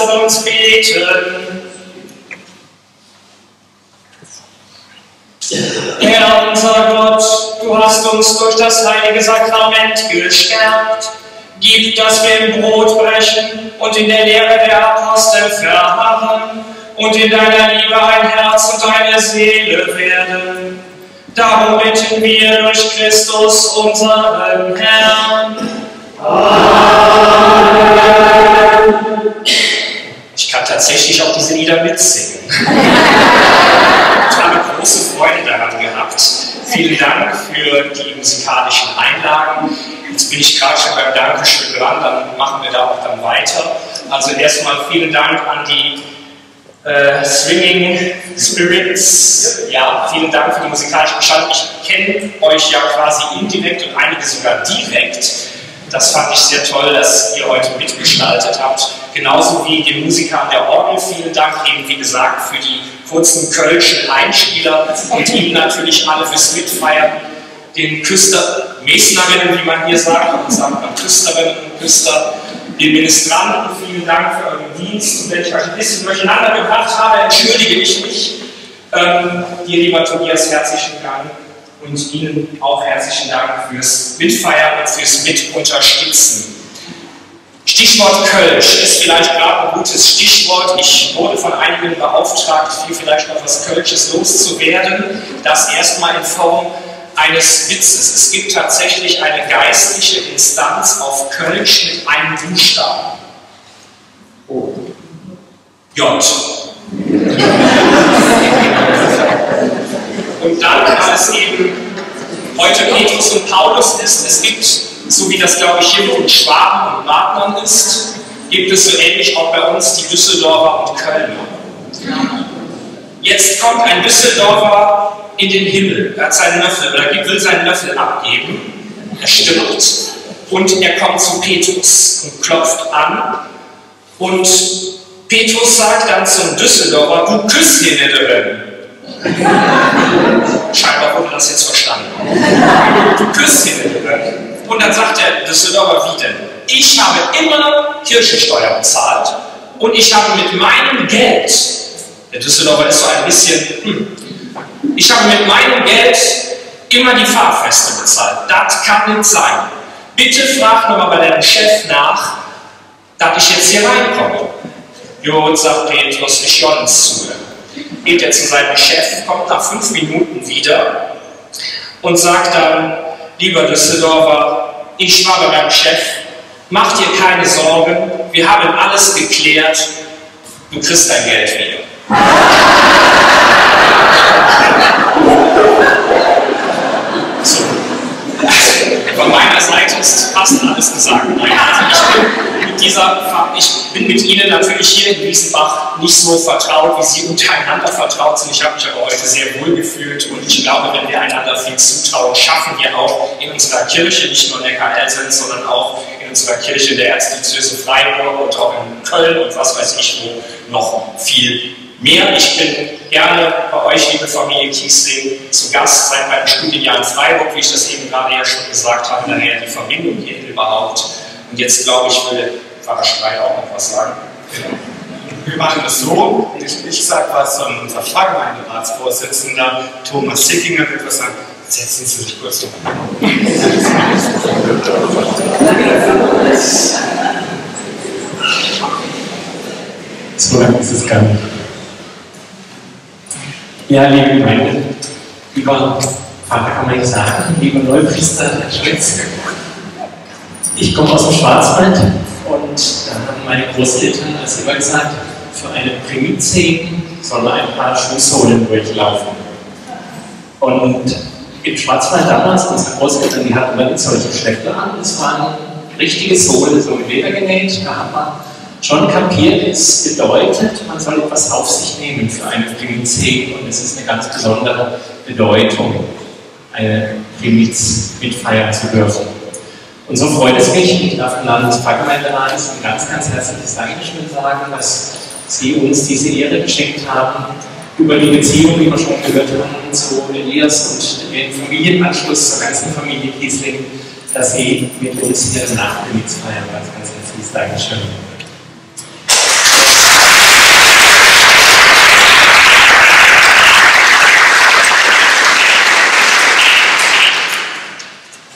lasset uns beten. Herr unser Gott, du hast uns durch das heilige Sakrament gestärkt. Gib, dass wir im Brot brechen und in der Lehre der Apostel verharren und in deiner Liebe ein Herz und eine Seele werden. Darum bitten wir durch Christus, unseren Herrn. Amen. Ich kann tatsächlich auch diese Lieder mitsingen. Ich habe große Freude daran gehabt. Vielen Dank für die musikalischen Einlagen. Jetzt bin ich gerade schon beim Dankeschön dran, dann machen wir da auch dann weiter. Also erstmal vielen Dank an die äh, Swinging Spirits. Ja, vielen Dank für die musikalischen Gestaltung. Ich kenne euch ja quasi indirekt und einige sogar direkt. Das fand ich sehr toll, dass ihr heute mitgestaltet habt. Genauso wie den Musikern der Orgel. Vielen Dank eben, wie gesagt, für die kurzen kölschen Einspieler und Ihnen natürlich alle fürs Mitfeiern. Den Küster, Mesnerinnen, wie man hier sagt, und sagt man Küsterinnen und Küster, den Ministranten, vielen Dank für euren Dienst. Und wenn ich euch ein bisschen durcheinander gebracht habe, entschuldige ich mich. Ähm, dir, lieber Tobias, herzlichen Dank und Ihnen auch herzlichen Dank fürs Mitfeiern und fürs Mitunterstützen. Stichwort Kölsch ist vielleicht gerade ein gutes Stichwort. Ich wurde von einigen beauftragt, hier vielleicht noch was Kölsches loszuwerden. Das erstmal in Form eines Witzes. Es gibt tatsächlich eine geistliche Instanz auf Kölsch mit einem Buchstaben. Oh. J. Und dann, weil es eben heute Petrus und Paulus ist, es gibt, so wie das glaube ich hier mit den Schwaben und Badnern ist, gibt es so ähnlich auch bei uns die Düsseldorfer und Kölner. Jetzt kommt ein Düsseldorfer in den Himmel, er hat seinen Löffel, oder will seinen Löffel abgeben, er stirbt und er kommt zu Petrus und klopft an und Petrus sagt dann zum Düsseldorfer, du küsst hier nicht drin. Scheinbar wurde das jetzt verstanden. Du küsst hier nicht drin. Und dann sagt der Düsseldorfer, wie denn? Ich habe immer Kirchensteuer bezahlt und ich habe mit meinem Geld, der Düsseldorfer ist so ein bisschen, hm, ich habe mit meinem Geld immer die Fahrfeste bezahlt. Das kann nicht sein. Bitte frag nochmal bei deinem Chef nach, dass ich jetzt hier reinkomme. Jo, sagt Petrus, ich höre uns zu. Geht er zu seinem Chef, kommt nach fünf Minuten wieder und sagt dann, lieber Düsseldorfer, ich war bei meinem Chef, mach dir keine Sorgen, wir haben alles geklärt, du kriegst dein Geld wieder. So. Von meiner Seite ist fast alles gesagt. Nein, also ich bin mit dieser, ich bin mit Ihnen natürlich hier in Wiesenbach nicht so vertraut, wie Sie untereinander vertraut sind. Ich habe mich aber heute sehr wohl gefühlt und ich glaube, wenn wir einander viel zutrauen, schaffen wir auch in unserer Kirche, nicht nur in der K L sind, sondern auch in unserer Kirche der Erzdiözese Freiburg und auch in Köln und was weiß ich wo noch viel mehr. Ich bin gerne bei euch, liebe Familie Kiesling, zu Gast seit meinem Studienjahr in Freiburg, wie ich das eben gerade ja schon gesagt habe, daher die Verbindung hierhin überhaupt. Und jetzt glaube ich, will Pfarrer Streit auch noch was sagen. Genau. Wir machen das so, ich, ich sage was und unser Pfarrgemeinderatsvorsitzender Thomas Sickinger wird was sagen. Setzen Sie sich kurz noch an. So lang ist es gar nicht. Ja, liebe Gemeinde, lieber Vater, kann man nicht sagen, lieber Neupriester Herr Schmitz. Ich komme aus dem Schwarzwald und da haben meine Großeltern als immer gesagt, für eine Primidsegen soll man ein paar Schuhsohlen durchlaufen. Und im Schwarzwald damals, unsere Großeltern, die hatten dann solche Schleppler an, das waren richtige Sohlen, so mit Leder genäht, da hat man schon kapiert, es bedeutet, man soll etwas auf sich nehmen für eine Primidsegen und es ist eine ganz besondere Bedeutung, eine Primiz mitfeiern zu dürfen. Und so freut es mich, ich darf im Landespfarrgemeinderat ein ganz, ganz herzliches Dankeschön sagen, dass Sie uns diese Ehre geschenkt haben, über die Beziehung, die wir schon gehört haben, zu Elias und den Familienanschluss zur ganzen Familie Kiesling, dass Sie mit uns hier nach Primiz feiern. Ganz, ganz herzliches Dankeschön.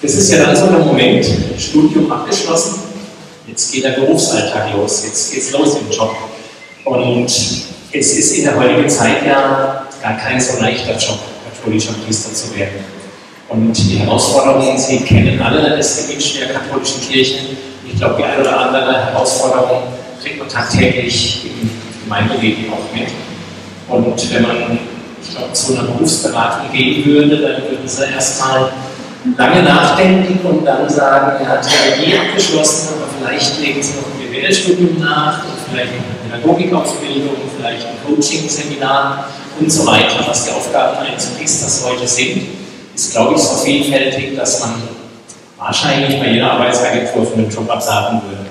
Das ist ja dann so der Moment, Studium abgeschlossen, jetzt geht der Berufsalltag los, jetzt geht's los im Job. Und es ist in der heutigen Zeit ja gar kein so leichter Job, katholischer Priester zu werden. Und die Herausforderungen, Sie kennen alle das Image der katholischen Kirche. Ich glaube, die eine oder andere Herausforderung kriegt man tagtäglich im Gemeindeleben auch mit. Und wenn man, ich glaube, zu einer Berufsberatung gehen würde, dann würden Sie erstmal lange nachdenken und dann sagen, er hat Theologie abgeschlossen, aber vielleicht legen Sie noch ein B W L-Studium nach und vielleicht eine Pädagogikausbildung, vielleicht ein Coaching-Seminar und so weiter. Was die Aufgaben eines Priesters heute sind, ist, glaube ich, so vielfältig, dass man wahrscheinlich bei jeder Arbeitsagentur für einen Job absagen würde.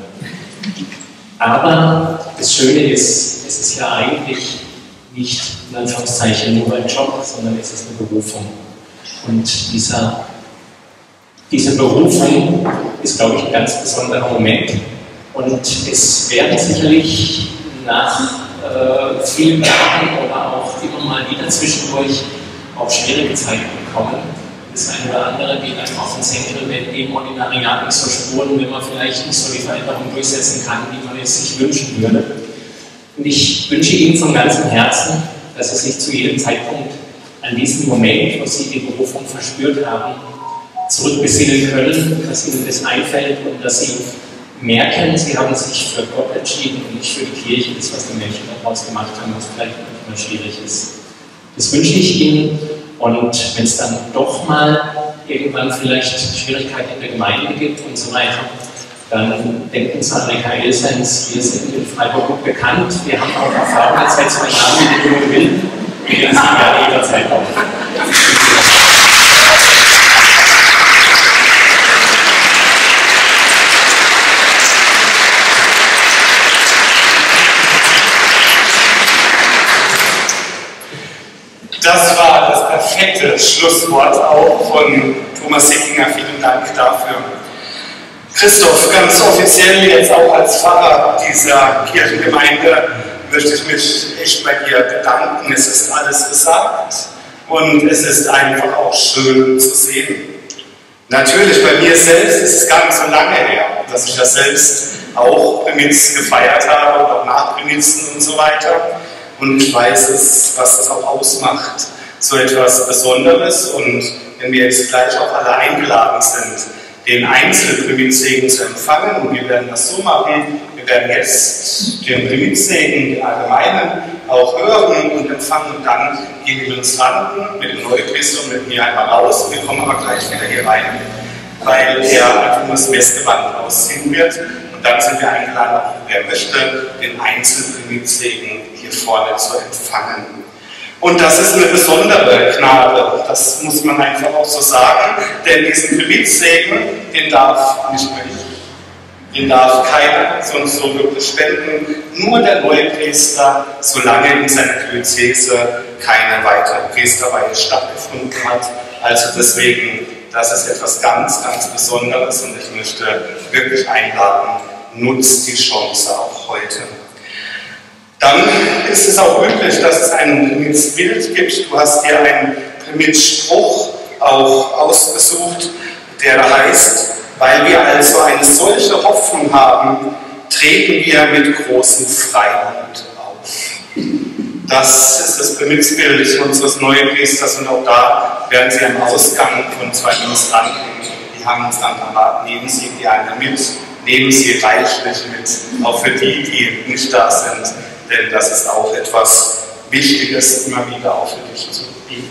Aber das Schöne ist, es ist ja eigentlich nicht in Anführungszeichen nur ein Job, sondern es ist eine Berufung. Und dieser, diese Berufung ist, glaube ich, ein ganz besonderer Moment. Und es werden sicherlich nach äh, vielen Jahren oder auch immer mal wieder zwischendurch auch schwierige Zeiten kommen. Das eine oder andere geht einem auf den Senkel, wenn im Ordinariat nicht so spuren, wenn man vielleicht nicht so die Veränderung durchsetzen kann, wie man es sich wünschen würde. Und ich wünsche Ihnen von ganzem Herzen, dass Sie sich zu jedem Zeitpunkt an diesen Moment, wo Sie die Berufung verspürt haben, zurückbesinnen können, dass Ihnen das einfällt und dass Sie merken, Sie haben sich für Gott entschieden und nicht für die Kirche, das, was die Menschen daraus gemacht haben, was vielleicht manchmal schwierig ist. Das wünsche ich Ihnen. Und wenn es dann doch mal irgendwann vielleicht Schwierigkeiten in der Gemeinde gibt und so weiter, dann denken Sie an Michaelsens. Wir sind in Freiburg gut bekannt. Wir haben auch Erfahrung jetzt seit zwei Jahren mit den jungen Wilden. Wir gehen Sie gerne jederzeit auf. Das war das perfekte Schlusswort auch von Thomas Hickinger. Vielen Dank dafür. Christoph, ganz offiziell jetzt auch als Pfarrer dieser Kirchengemeinde möchte ich mich echt bei dir bedanken. Es ist alles gesagt und es ist einfach auch schön zu sehen. Natürlich, bei mir selbst ist es gar nicht so lange her, dass ich das selbst auch Primiz gefeiert habe und auch Nachprimizen und so weiter. Und ich weiß, es, was es auch ausmacht, so etwas Besonderes. Und wenn wir jetzt gleich auch alle eingeladen sind, den Einzelprimizsegen zu empfangen, und wir werden das so machen, wir werden jetzt den Primizsegen, den allgemeinen, auch hören und empfangen. Und dann gehen die Ministranten mit dem Neupriester und mit mir einmal raus. Wir kommen aber gleich wieder hier rein, weil er Thomas Messgewand ausziehen wird. Und dann sind wir eingeladen, auch wer möchte, den Einzelprimizsegen hier vorne zu empfangen. Und das ist eine besondere Gnade, das muss man einfach auch so sagen, denn diesen Primizsegen, den darf nicht mehr ich, den darf keiner sonst so wirklich spenden, nur der Neupriester, solange in seiner Diözese keine weitere Priesterweihe stattgefunden hat. Also deswegen, das ist etwas ganz, ganz Besonderes und ich möchte wirklich einladen, nutzt die Chance auch heute. Dann ist es auch üblich, dass es ein Primizbild gibt. Du hast dir einen Primizspruch auch ausgesucht, der da heißt: Weil wir also eine solche Hoffnung haben, treten wir mit großem Freimut auf. Das ist das Primizbild unseres Neupriesters und auch da werden Sie am Ausgang von zwei Ministranten, die haben uns dann parat, nehmen Sie gerne mit, nehmen Sie reichlich mit, auch für die, die nicht da sind. Denn das ist auch etwas Wichtiges, immer wieder auch für dich zu bieten.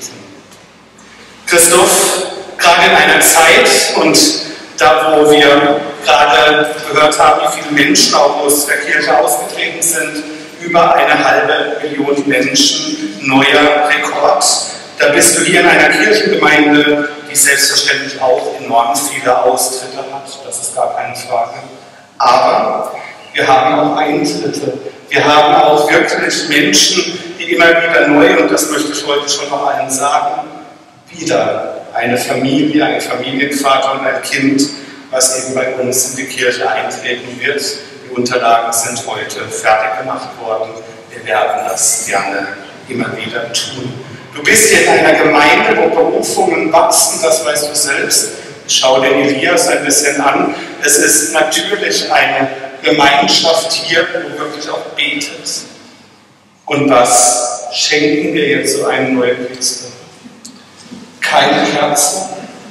Christoph, gerade in einer Zeit und da, wo wir gerade gehört haben, wie viele Menschen auch aus der Kirche ausgetreten sind, über eine halbe Million Menschen, neuer Rekord. Da bist du hier in einer Kirchengemeinde, die selbstverständlich auch enorm viele Austritte hat, das ist gar keine Frage. Aber wir haben auch Eintritte. Wir haben auch wirklich Menschen, die immer wieder neu, und das möchte ich heute schon noch allen sagen, wieder eine Familie, ein Familienvater und ein Kind, was eben bei uns in die Kirche eintreten wird. Die Unterlagen sind heute fertig gemacht worden. Wir werden das gerne immer wieder tun. Du bist hier in einer Gemeinde, wo Berufungen wachsen, das weißt du selbst. Schau dir Elias ein bisschen an. Es ist natürlich eine Gemeinschaft hier, wo wirklich auch betet. Und was schenken wir jetzt so einem neuen Priester? Keine Kerze,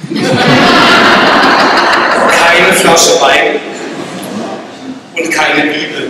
keine Flasche Wein und keine Bibel.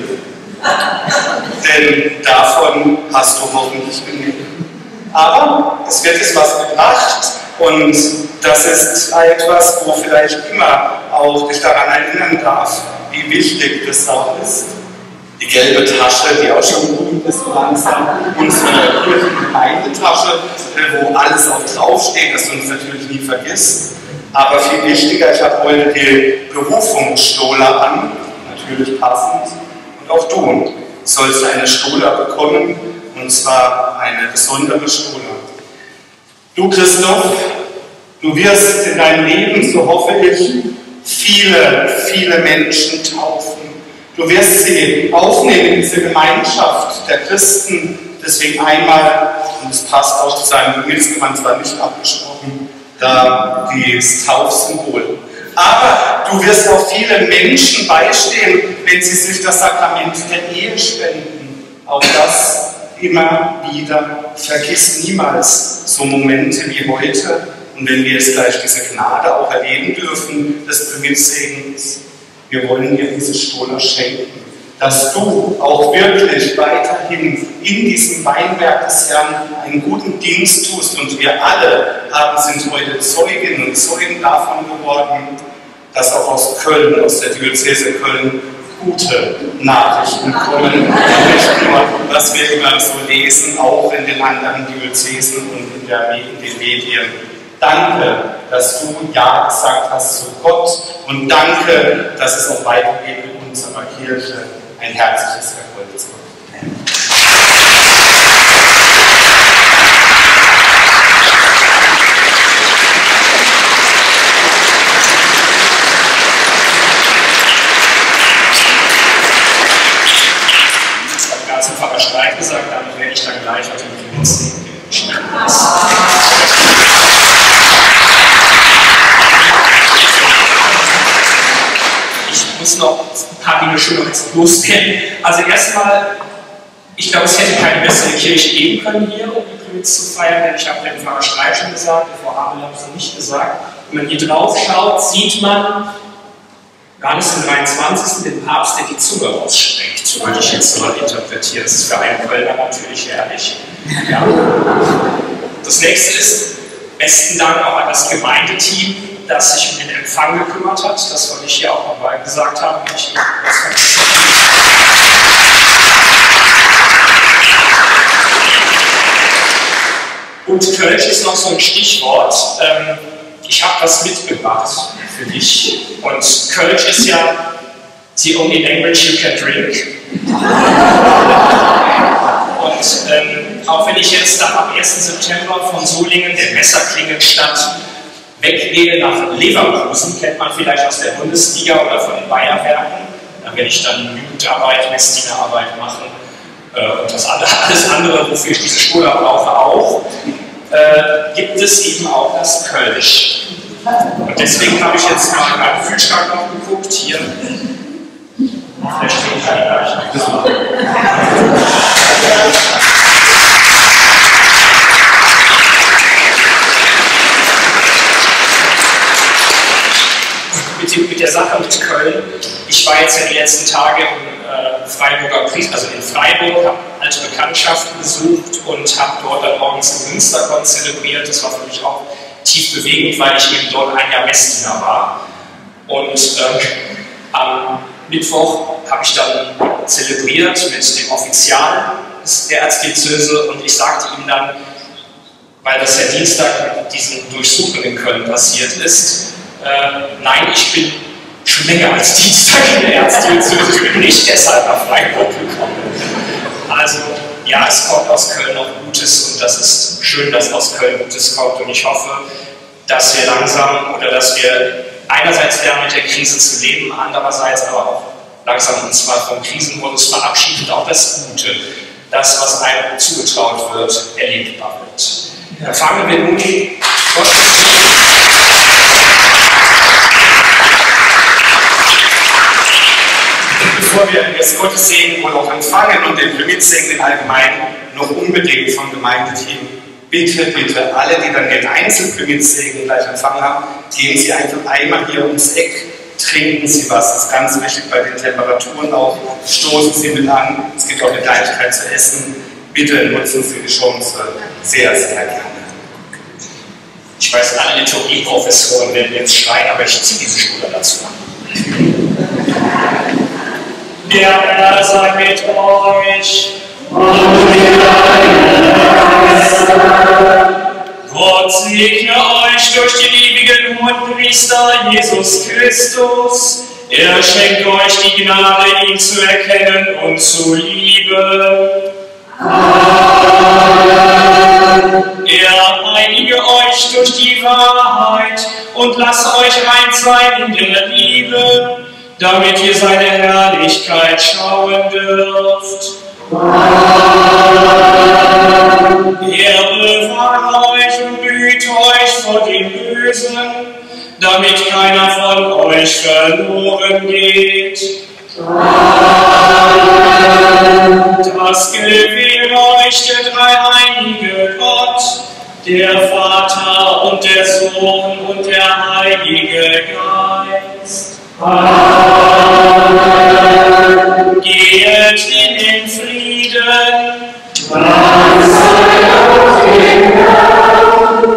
Denn davon hast du hoffentlich genug. Aber es wird jetzt was gebracht und das ist etwas, wo vielleicht immer auch dich daran erinnern darf, wie wichtig das auch ist. Die gelbe Tasche, die auch schon berühmt ist, langsam, unsere Gemeindetasche, wo alles auch draufsteht, dass du uns natürlich nie vergisst. Aber viel wichtiger, ich habe heute die Berufungsstola an, natürlich passend. Und auch du sollst eine Stola bekommen, und zwar eine besondere Stola. Du, Christoph, du wirst in deinem Leben, so hoffe ich, viele, viele Menschen taufen. Du wirst sie aufnehmen in diese Gemeinschaft der Christen. Deswegen einmal, und es passt auch zu seinem Bundesgemeinde, zwar nicht abgesprochen, da das Taufsymbol. Aber du wirst auch viele Menschen beistehen, wenn sie sich das Sakrament der Ehe spenden. Auch das immer wieder. Vergiss niemals so Momente wie heute. Und wenn wir jetzt gleich diese Gnade auch erleben dürfen, des Primizsegens, wir wollen dir diese Stola schenken, dass du auch wirklich weiterhin in diesem Weinberg des Herrn einen guten Dienst tust. Und wir alle haben, sind heute Zeuginnen und Zeugen davon geworden, dass auch aus Köln, aus der Diözese Köln, gute Nachrichten kommen. Nicht nur, was wir immer so lesen, auch in den anderen Diözesen und in, der, in den Medien. Danke, dass du Ja gesagt hast zu Gott und danke, dass es auch weitergeht in unserer Kirche. Ein herzliches Verkreuz Gott. Das hat ganz einfacher Streit gesagt, damit werde ich dann gleich auf den Primizsegen geschnitten. Ich muss noch ein paar Dinge schon noch jetzt loswerden. Also erstmal, ich glaube, es hätte keine bessere Kirche geben können hier, um die Primitz zu feiern, denn ich habe den Pfarrer Streich schon gesagt, die Frau Abel hat es nicht gesagt. Wenn man hier drauf schaut, sieht man Johannes den dreiundzwanzigsten den Papst, der die Zunge ausstreckt. So würde ich jetzt mal interpretieren. Das ist für einen Kölner natürlich herrlich. Ja. Das nächste ist, besten Dank auch an das Gemeindeteam, das sich um den Empfang gekümmert hat. Das wollte ich hier auch nochmal gesagt haben. Ich Und Kölsch ist noch so ein Stichwort. Ich habe was mitgebracht für dich. Und Kölsch ist ja the only language you can drink. Und ähm, auch wenn ich jetzt dann am ersten September von Solingen, der Messerklingenstadt, weggehe nach Leverkusen, kennt man vielleicht aus der Bundesliga oder von den Bayerwerken, da werde ich dann Jugendarbeit, Messdienerarbeit machen äh, und das andere, alles andere, wofür ich diese Schule brauche, auch, äh, gibt es eben auch das Kölsch. Und deswegen habe ich jetzt mal in meinen Kühlschrank noch geguckt, hier. Vielleicht steht ich gleich. Mit, mit der Sache mit Köln. Ich war jetzt ja die letzten Tage im äh, Freiburger Priester, also in Freiburg, habe alte Bekanntschaften besucht und habe dort dann morgens im Münsterchor zelebriert. Das war für mich auch tief bewegend, weil ich eben dort ein Jahr Messdiener war. Und äh, am Mittwoch habe ich dann zelebriert mit dem Offizial der Erzdiözese und ich sagte ihm dann, weil das ja Dienstag mit diesen Durchsuchungen in Köln passiert ist, äh, nein, ich bin schon länger als Dienstag in der Erzdiözese, ich bin nicht deshalb nach Freiburg gekommen. Also ja, es kommt aus Köln noch Gutes und das ist schön, dass aus Köln Gutes kommt und ich hoffe, dass wir langsam oder dass wir einerseits lernen, mit der Krise zu leben, andererseits aber auch langsam uns mal vom Krisenmodus verabschieden und auch das Gute, das, was einem zugetraut wird, erlebbar wird. Empfangen wir nun Gottes das Gottessegen wohl auch empfangen und den Mitsingen im Allgemeinen noch unbedingt vom Gemeindeteam. Bitte, bitte, alle, die dann den Einzelmitsegen gleich empfangen haben, gehen Sie einfach einmal hier ums Eck, trinken Sie was. Das ist ganz wichtig bei den Temperaturen auch. Stoßen Sie mit an. Es gibt auch eine Kleinigkeit zu essen. Bitte nutzen Sie die Chance sehr, sehr gerne. Ich weiß, alle Liturgieprofessoren werden jetzt schreien, aber ich ziehe diese Schule dazu an. Der Herr sei mit euch. Und mit deinem Geist. Gott segne euch durch den ewigen Hohenpriester Jesus Christus. Er schenkt euch die Gnade, ihn zu erkennen und zu lieben. Amen. Er einige euch durch die Wahrheit und lasse euch rein sein in der Liebe, damit ihr seine Herrlichkeit schauen dürft. Amen. Er bewahre euch und behüte euch vor dem Bösen, damit keiner von euch verloren geht. Amen. Das gewähre euch der dreieinige Gott, der Vater und der Sohn und der Heilige Geist. Amen. Geht in den Frieden. Dank sei auch dem Herrn.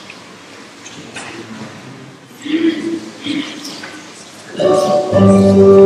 Thank you.